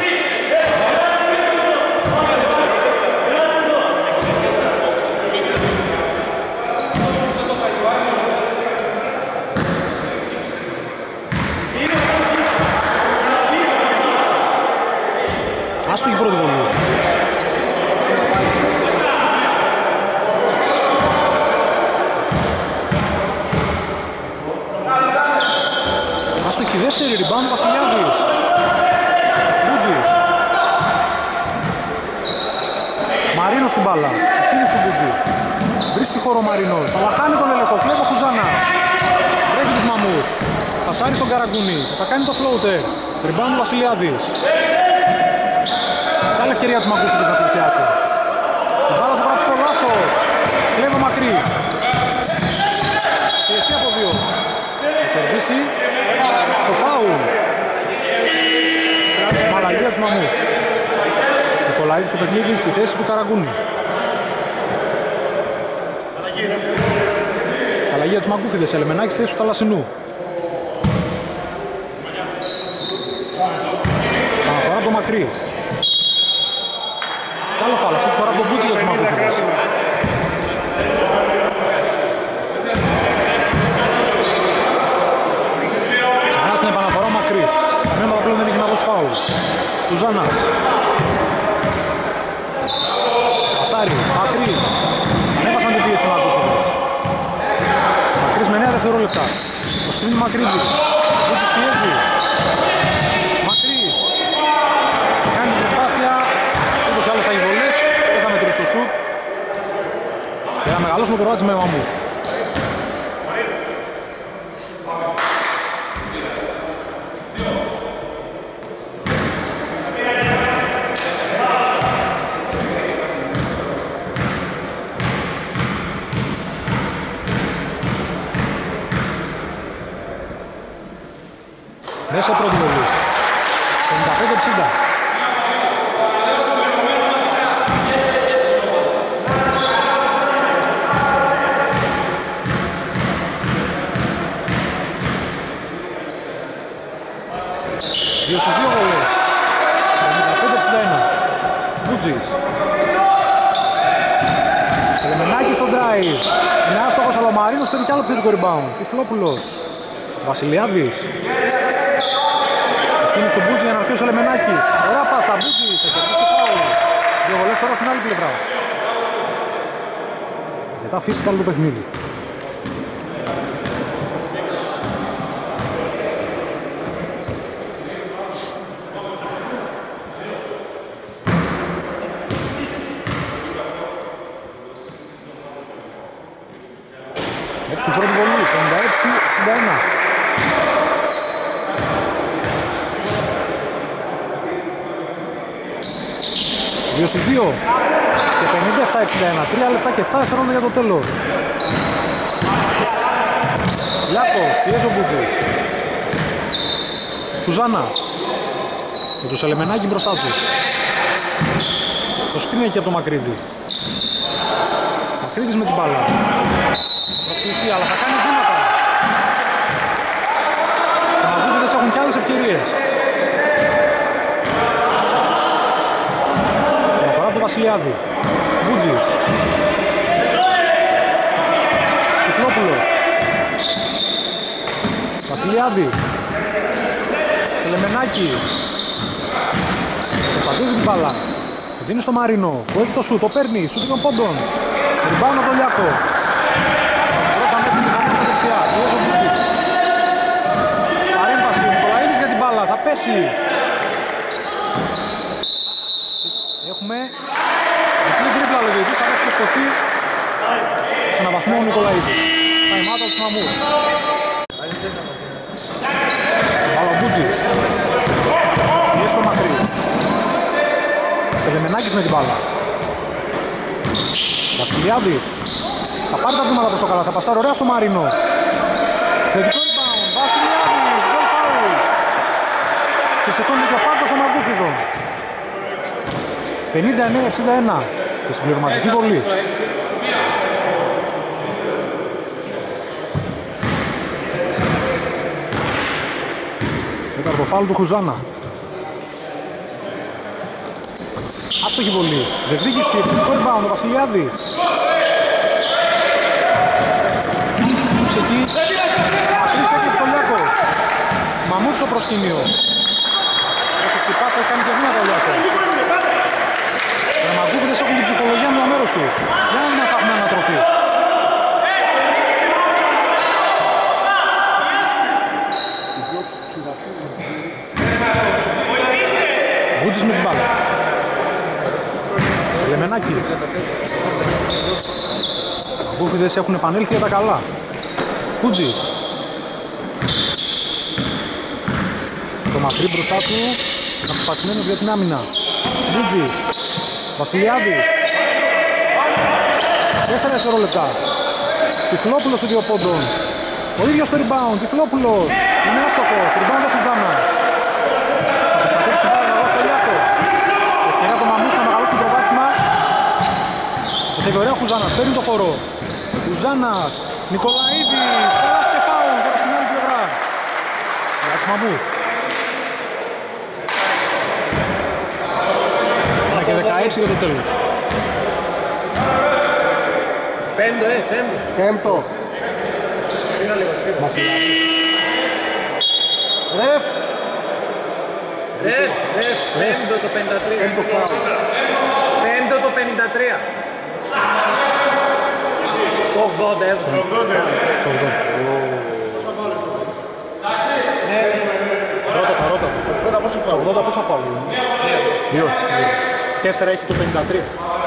Άστοχη πρώτη βολή. Άστοχη δεύτερη, rebound Βασιλιάδης. Μπουτζης. Μαρίνος στην μπάλα. Εκείνος του Μπουτζη. Βρίσκει χώρο ο Μαρίνος. Αλλά χάνει τον έλεγχο. Κλέβει ο Κουζάνας. Βρέχει τους Μαμούθ. Πασάρει στον Καραγκούνη. Θα κάνει το floater. Rebound Βασιλιάδης. Καλή ευκαιρία τους Μαγκούφιδες να πλησιάσουν. Η μπάλα θα πάει στο λάθος. Κλέβει ο Μακρύς. Πιεστεί από δύο. Θα κερδίσει το φάουλ. Μαλαγία τους Μαμούθ. Νικολαίδης στο παιχνίδι στη θέση του Καραγκούνη. Αλλαγή για τους Μαγκούφιδες, Ελεμενάκης θέση του Θαλασσινού. Αναφορά από το μακρύ. Σ' άλλο φάλο, αυτή τη φορά από τον Μπούτσι για τους Μαγκούφιδες. Ξανά στην επαναφορά ο Μακρύς. Κανένα πλέον δεν έχει να δώσει φάουλ. Τουζάνα. Ασάρι, Μακρύς. Ανέβασαν την πίεση οι Μαγκούφιδες. Μακρύς με εννέα δευτερόλεπτα. Το σκρίνει Μακρύδη. Μπούτσις πιέζει. Μακρύς. Κάνει την προσπάθεια. Ούτως ή άλλως θα έχει βολές. Δεν θα μετρήσει το σουτ. Και θα μεγαλώσουμε το προβάτσι με Μαμούθ. Μέσα πρώτη βολή. πενήντα πέντε εξήντα. Δύο στις δύο βολές. πενήντα πέντε εξήντα ένα. Μπούτζης. Σελεμενάκης στο drive. Είναι άστοχος Αλομαρίνος, θέλει κι άλλο επιθετικό rebound. Τυφλόπουλος. Βασιλιάδης. Εκείνη στον Μπούτζη για να αρχίσει ο Λεμενάκης. Ωραία πάσα, Μπούτζης, θα κερδίσει φάουλ. Δύο βολές τώρα στην άλλη πλευρά. Μετά φύσικα άλλο το παιχνίδι. Έτσι στην πρώτη βολή, πενήντα έξι εξήντα ένα. δύο στις δύο και πενήντα επτά εξήντα ένα. τρία λεπτά και επτά δευτερόλεπτα για το τέλος. Λιάκος, πιέζει ο Μπούτζης. Τουζάνας. Με το Σελεμενάκη μπροστά του. Το σκρίνει εκεί από το Μακρύδη. Μακρύδης με την μπάλα. Προσποιηθεί, αλλά θα κάνει βήματα. Οι Μαγκούφιδες έχουν κι άλλες ευκαιρίες. Βασιλιάδη, Μπούτζης, Τυφλόπουλος, Βασιλιάδης, Σελεμενάκης, Κωνσταντίνου την μπάλα, δίνει στο Μαρίνο, που έχει το σουτ, το παίρνει, σουτ των πόντων, ριμπάουν από τον Λιάκο, πρώτα μέσα την χαμένα δεξιά, πιέζει ο Μπούτζης, παρέμβαση, ο Νικολαίδης για την μπάλα, θα πέσει. Έχουμε διπλή τρίπλα λογική, θα έχει σκοτεί σε έναν βαθμό ο Νικολαίδης. Time out από τους Μαμούθ. Μπαλαμπούτζης. Πιέζει το Μακρύς. Σελεμενάκης με την μπάλα. Βασιλιάδης. Θα πάρει τα βήματα προς το καλά, θα πασάρει ωραία στο Μαρίνο. Θετικό rebound, Βασιλιάδης, γκολ φάουλ. Ξεσηκώνει και ο Πάρτος των Μαγκούφιδων. πενήντα εννέα εξήντα ένα και συμπληρωματική βολή. Τέταρτο φάουλ του Χουζάνα. Άστοχη βολή. Διεκδίκηση, επιθετικό rebound ο Βασιλιάδης. Εκεί. Μακρύς και Ψολιάκος. Μαμούθ στο προσκήνιο. Έχει χτυπάσει, έχει κάνει και βήματα ο Λιάκος. Οι Μαγκούφιδες έχουν την ψυχολογία με το μέρος τους. Δεν είναι να έχουμε ανατροπή. Μπούτζης με την μπάλα. Λεμενάκης. Οι Μαγκούφιδες έχουν επανέλθει για τα καλά. Μπούτζης. Το μακρύ μπροστά του. Αποφασισμένος για την άμυνα. Μπούτζης. Βασιλιάδης. Τέσσερα δευτερόλεπτα. Τυφλόπουλος σε δύο πόντων. Ο ίδιος στο rebound. Τυφλόπουλος. Είναι άστοχος. Rebound ο Χουζάνας. Θα πετύχει την πάρα στο Λιάκο. Ευκαιρία το Μαμούθ να μεγαλώσει το προβάτισμα. Στο τελειωρέα ο Χουζάνας. Παίρνει το χώρο. Χουζάνας. Νικολαίδης, καλά και φάουλ τώρα στην άλλη πλευρά. Για τους Μαμούθ. Ένα και δεκαέξι για το τέλος. Πέμπτο, ε, πέμπτο. Πέμπτο. Σφύγα λίγο, σφύγα. Ρεφ. Ρεφ, ρεφ, πέμπτο το πενήντα τρία. Πέμπτο φάουλ. Πέμπτο το πενήντα τρία. Το ογδόντα έβδομο. Το ογδόντα. Ναι, ναι. Ρώτα, ρώτα. ογδόντα πόσο φάουλ. ογδόντα πόσα φάουλ είναι. Δύο. Τέσσερα έχει το πενήντα τρία.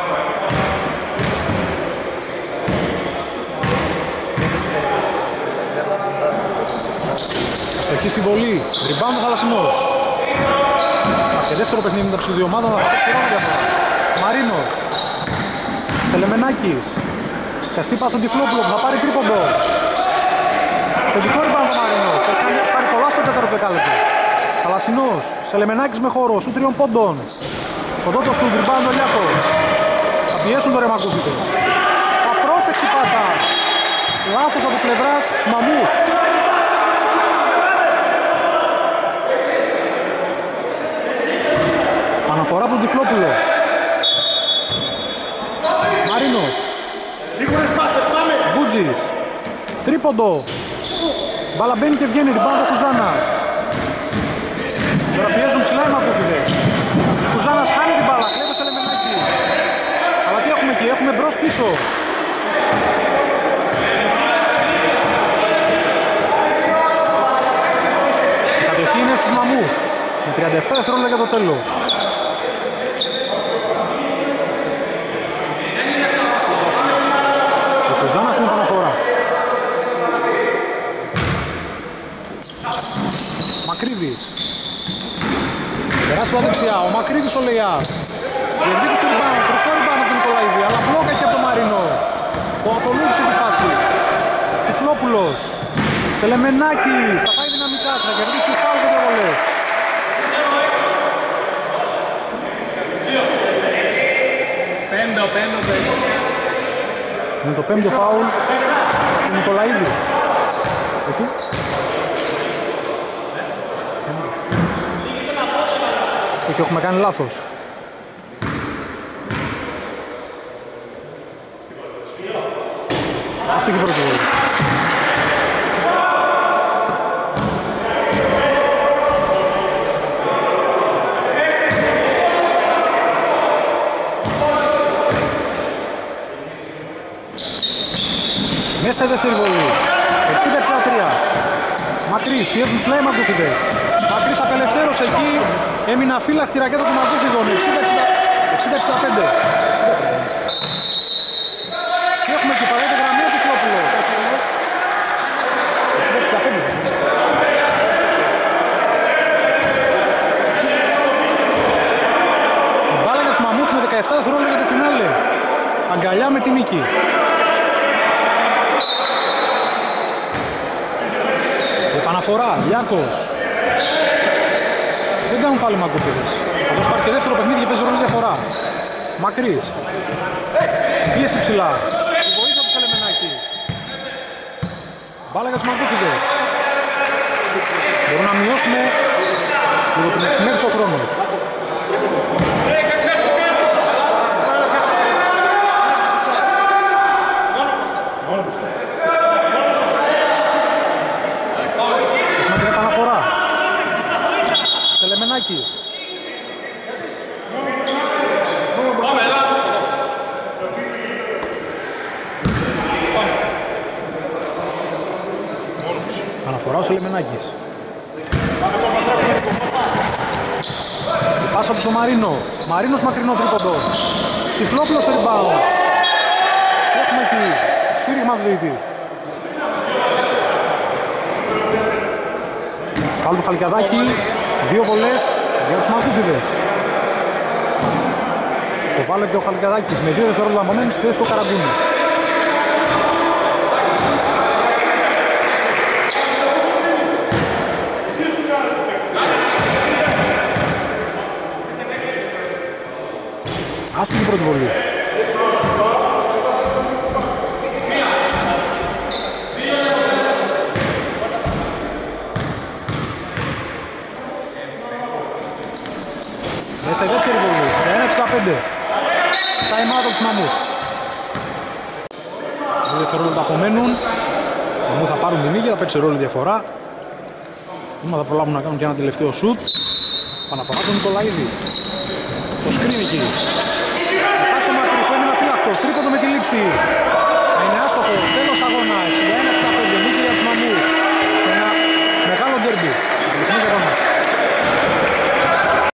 Αστοχή στη βολή. Rebound ο Θαλασσινός. Και δεύτερο παιχνίδι μεταξύ των δύο ομάδων θα παίξει ρόλο διαφορά. Μαρίνος. Σελεμενάκης. Καστή πας στον Τυφλόπουλο που θα πάρει τρίποντο. Θετικό rebound ο Μαρίνος. Θα πάρει πολλά στο τέταρτο δεκάλεπτο. Θαλασσινός. Σελεμενάκης με χώρο. Σου τριών πόντων. Κοντό το σουτ. Rebound ο Λιάκος. Θα πιέσουν το Ρεμακούφιτες. Απρόσεκτη πάσα. Λάθος από πλευράς Μαμού. Αναφορά από τον Τυφλόπουλο. Μαρίνος. Μπούτζης. Τρίποντο. Μπάλα μπαίνει και βγαίνει. Rebound ο Κουζάνας. Τώρα πιέζουν ψηλά οι Μακούφιδες. Κουζάνας χάνει την μπάλα. Κλέβει σε Λεμενάκη. Αλλά τι έχουμε εκεί. Έχουμε μπρος πίσω. Η κατοχή είναι στους Μαμού. Με τριάντα επτά δευτερόλεπτα για το τέλος. Ο Κουζάνας στην επαναφορά. Μακρύδης. Περάσει από δεξιά. Ο Μακρύδης ο Λεϊάρ. Διεκδίκησε στο rebound. Χρυσό rebound από τον Νικολαίδη. Αλλά μπλόκα και από τον Μαρίνο. Που ακολούθησε τη φάση. Τυφλόπουλος. Σελεμενάκης. Θα πάει δυναμικά. Θα κερδίσει φάουλ και διαβολές. Πέμπτο, πέμπτο, πέμπτο. Είναι το πέμπτο φάουλ του Νικολαίδη. Όχι. Όχι, έχουμε κάνει λάθος. Αστική πρώτη βολή. Μέσα η δεύτερη βολή. εξήντα εξήντα τρία. Μακρύς, πιέζουν ψηλά οι Μαγκούφιδες. Μακρύς απελευθέρωσε εκεί. Έμεινε αφύλακτη ρακέτα των Μαγκούφιδων. εξήντα εξήντα πέντε. Τι έχουμε εκεί, παρέτε γραμμή ο Τυφλόπουλος. εξήντα εξήντα πέντε. Μπάλα για τους Μαμούθ με δεκαεπτά δευτερόλεπτα για το φινάλε. Αγκαλιά με τη νίκη. Επαναφορά, Λιάκος. Δεν κάνουν φάλη Μαγκούφιδες. Όπως υπάρχει και δεύτερο παιχνίδι και παίζει ρόλο διαφορά. Μακρύς. Πίεση ψηλά. Η βοήθεια του Σελεμενάκη. Μπάλα για τους Μαγκούφιδες. Μπορούν να μειώσουν λίγο την εκμέρωση ο χρόνος. Σελεμενάκη. Αναφορά ο Σελεμενάκης. Η πάσα του στο Μαρίνο. Μαρίνος μακρινό τρίποντο. Τυφλόπουλος στο rebound. Έχουμε εκεί σφύριγμα του διαιτητή. Φάουλ του Χαλκιαδάκη. Δύο βολές για τους Μαγκούφιδες. Το βάλε και ο Χαλκιαδάκης με δύο δευτερόλεπτα απομένει στη θέση του Καραγκούνη. Άστο την πρώτη βολή. Μέσα η δεύτερη βολή, τριάντα ένα εξήντα πέντε. Time out της Μαμούθ. Δύο δευτερόλεπτα απομένουν. Οι Μαμούθ θα πάρουν την νίκη, θα παίξει ρόλο διαφορά. Είμα θα προλάβουν να κάνουν και ένα τελευταίο σουτ. Παναφορά τον Νικολαίδη. Το screen εκεί. Θα πάει στο μακρύ, που έμεινε αφύλακτος. Τρίποντο με τη λήξη.